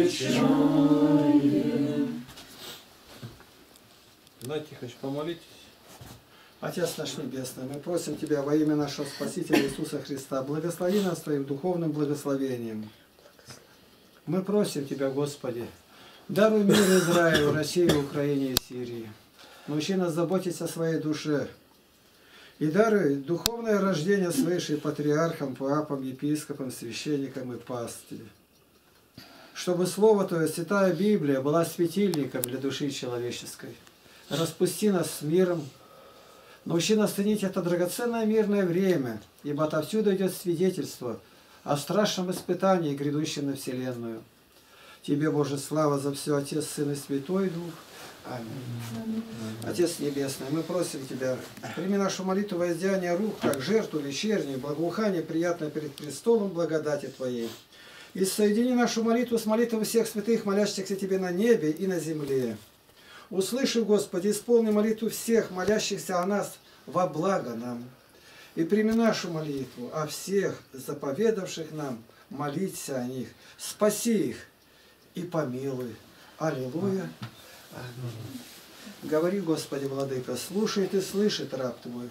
Speaker 1: величаем. Игнатий Тихонович, помолитесь.
Speaker 4: Отец наш Небесный, мы просим Тебя во имя нашего Спасителя Иисуса Христа, благослови нас Твоим духовным благословением. Мы просим Тебя, Господи, даруй мир Израилю, России, Украине и Сирии. Научи нас заботиться о своей душе. И даруй духовное рождение свыше патриархам, папам, епископам, священникам и пастырям. Чтобы Слово Твое, Святая Библия, была светильником для души человеческой. Распусти нас с миром. Научи нас ценить это драгоценное мирное время, ибо отовсюду идет свидетельство о страшном испытании, грядущем на Вселенную. Тебе, Боже, слава за все, Отец, Сын и Святой Дух. Аминь. Отец Небесный, мы просим Тебя, прими нашу молитву воздеяния рук, как жертву вечернюю, благоухание, приятное перед престолом благодати Твоей. И соедини нашу молитву с молитвой всех святых, молящихся Тебе на небе и на земле. Услыши, Господи, исполни молитву всех, молящихся о нас во благо нам. И прими нашу молитву о всех, заповедавших нам молиться о них. Спаси их и помилуй. Аллилуйя. Аминь. Говори, Господи, Владыка, слушает и слышит раб Твой.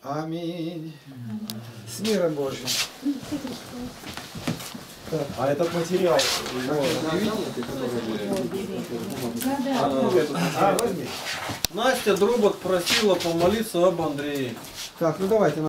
Speaker 4: Аминь. С миром Божьим.
Speaker 3: А этот материал...
Speaker 4: Возьми.
Speaker 1: Настя Дробот просила помолиться об Андрее.
Speaker 4: Так, ну давайте.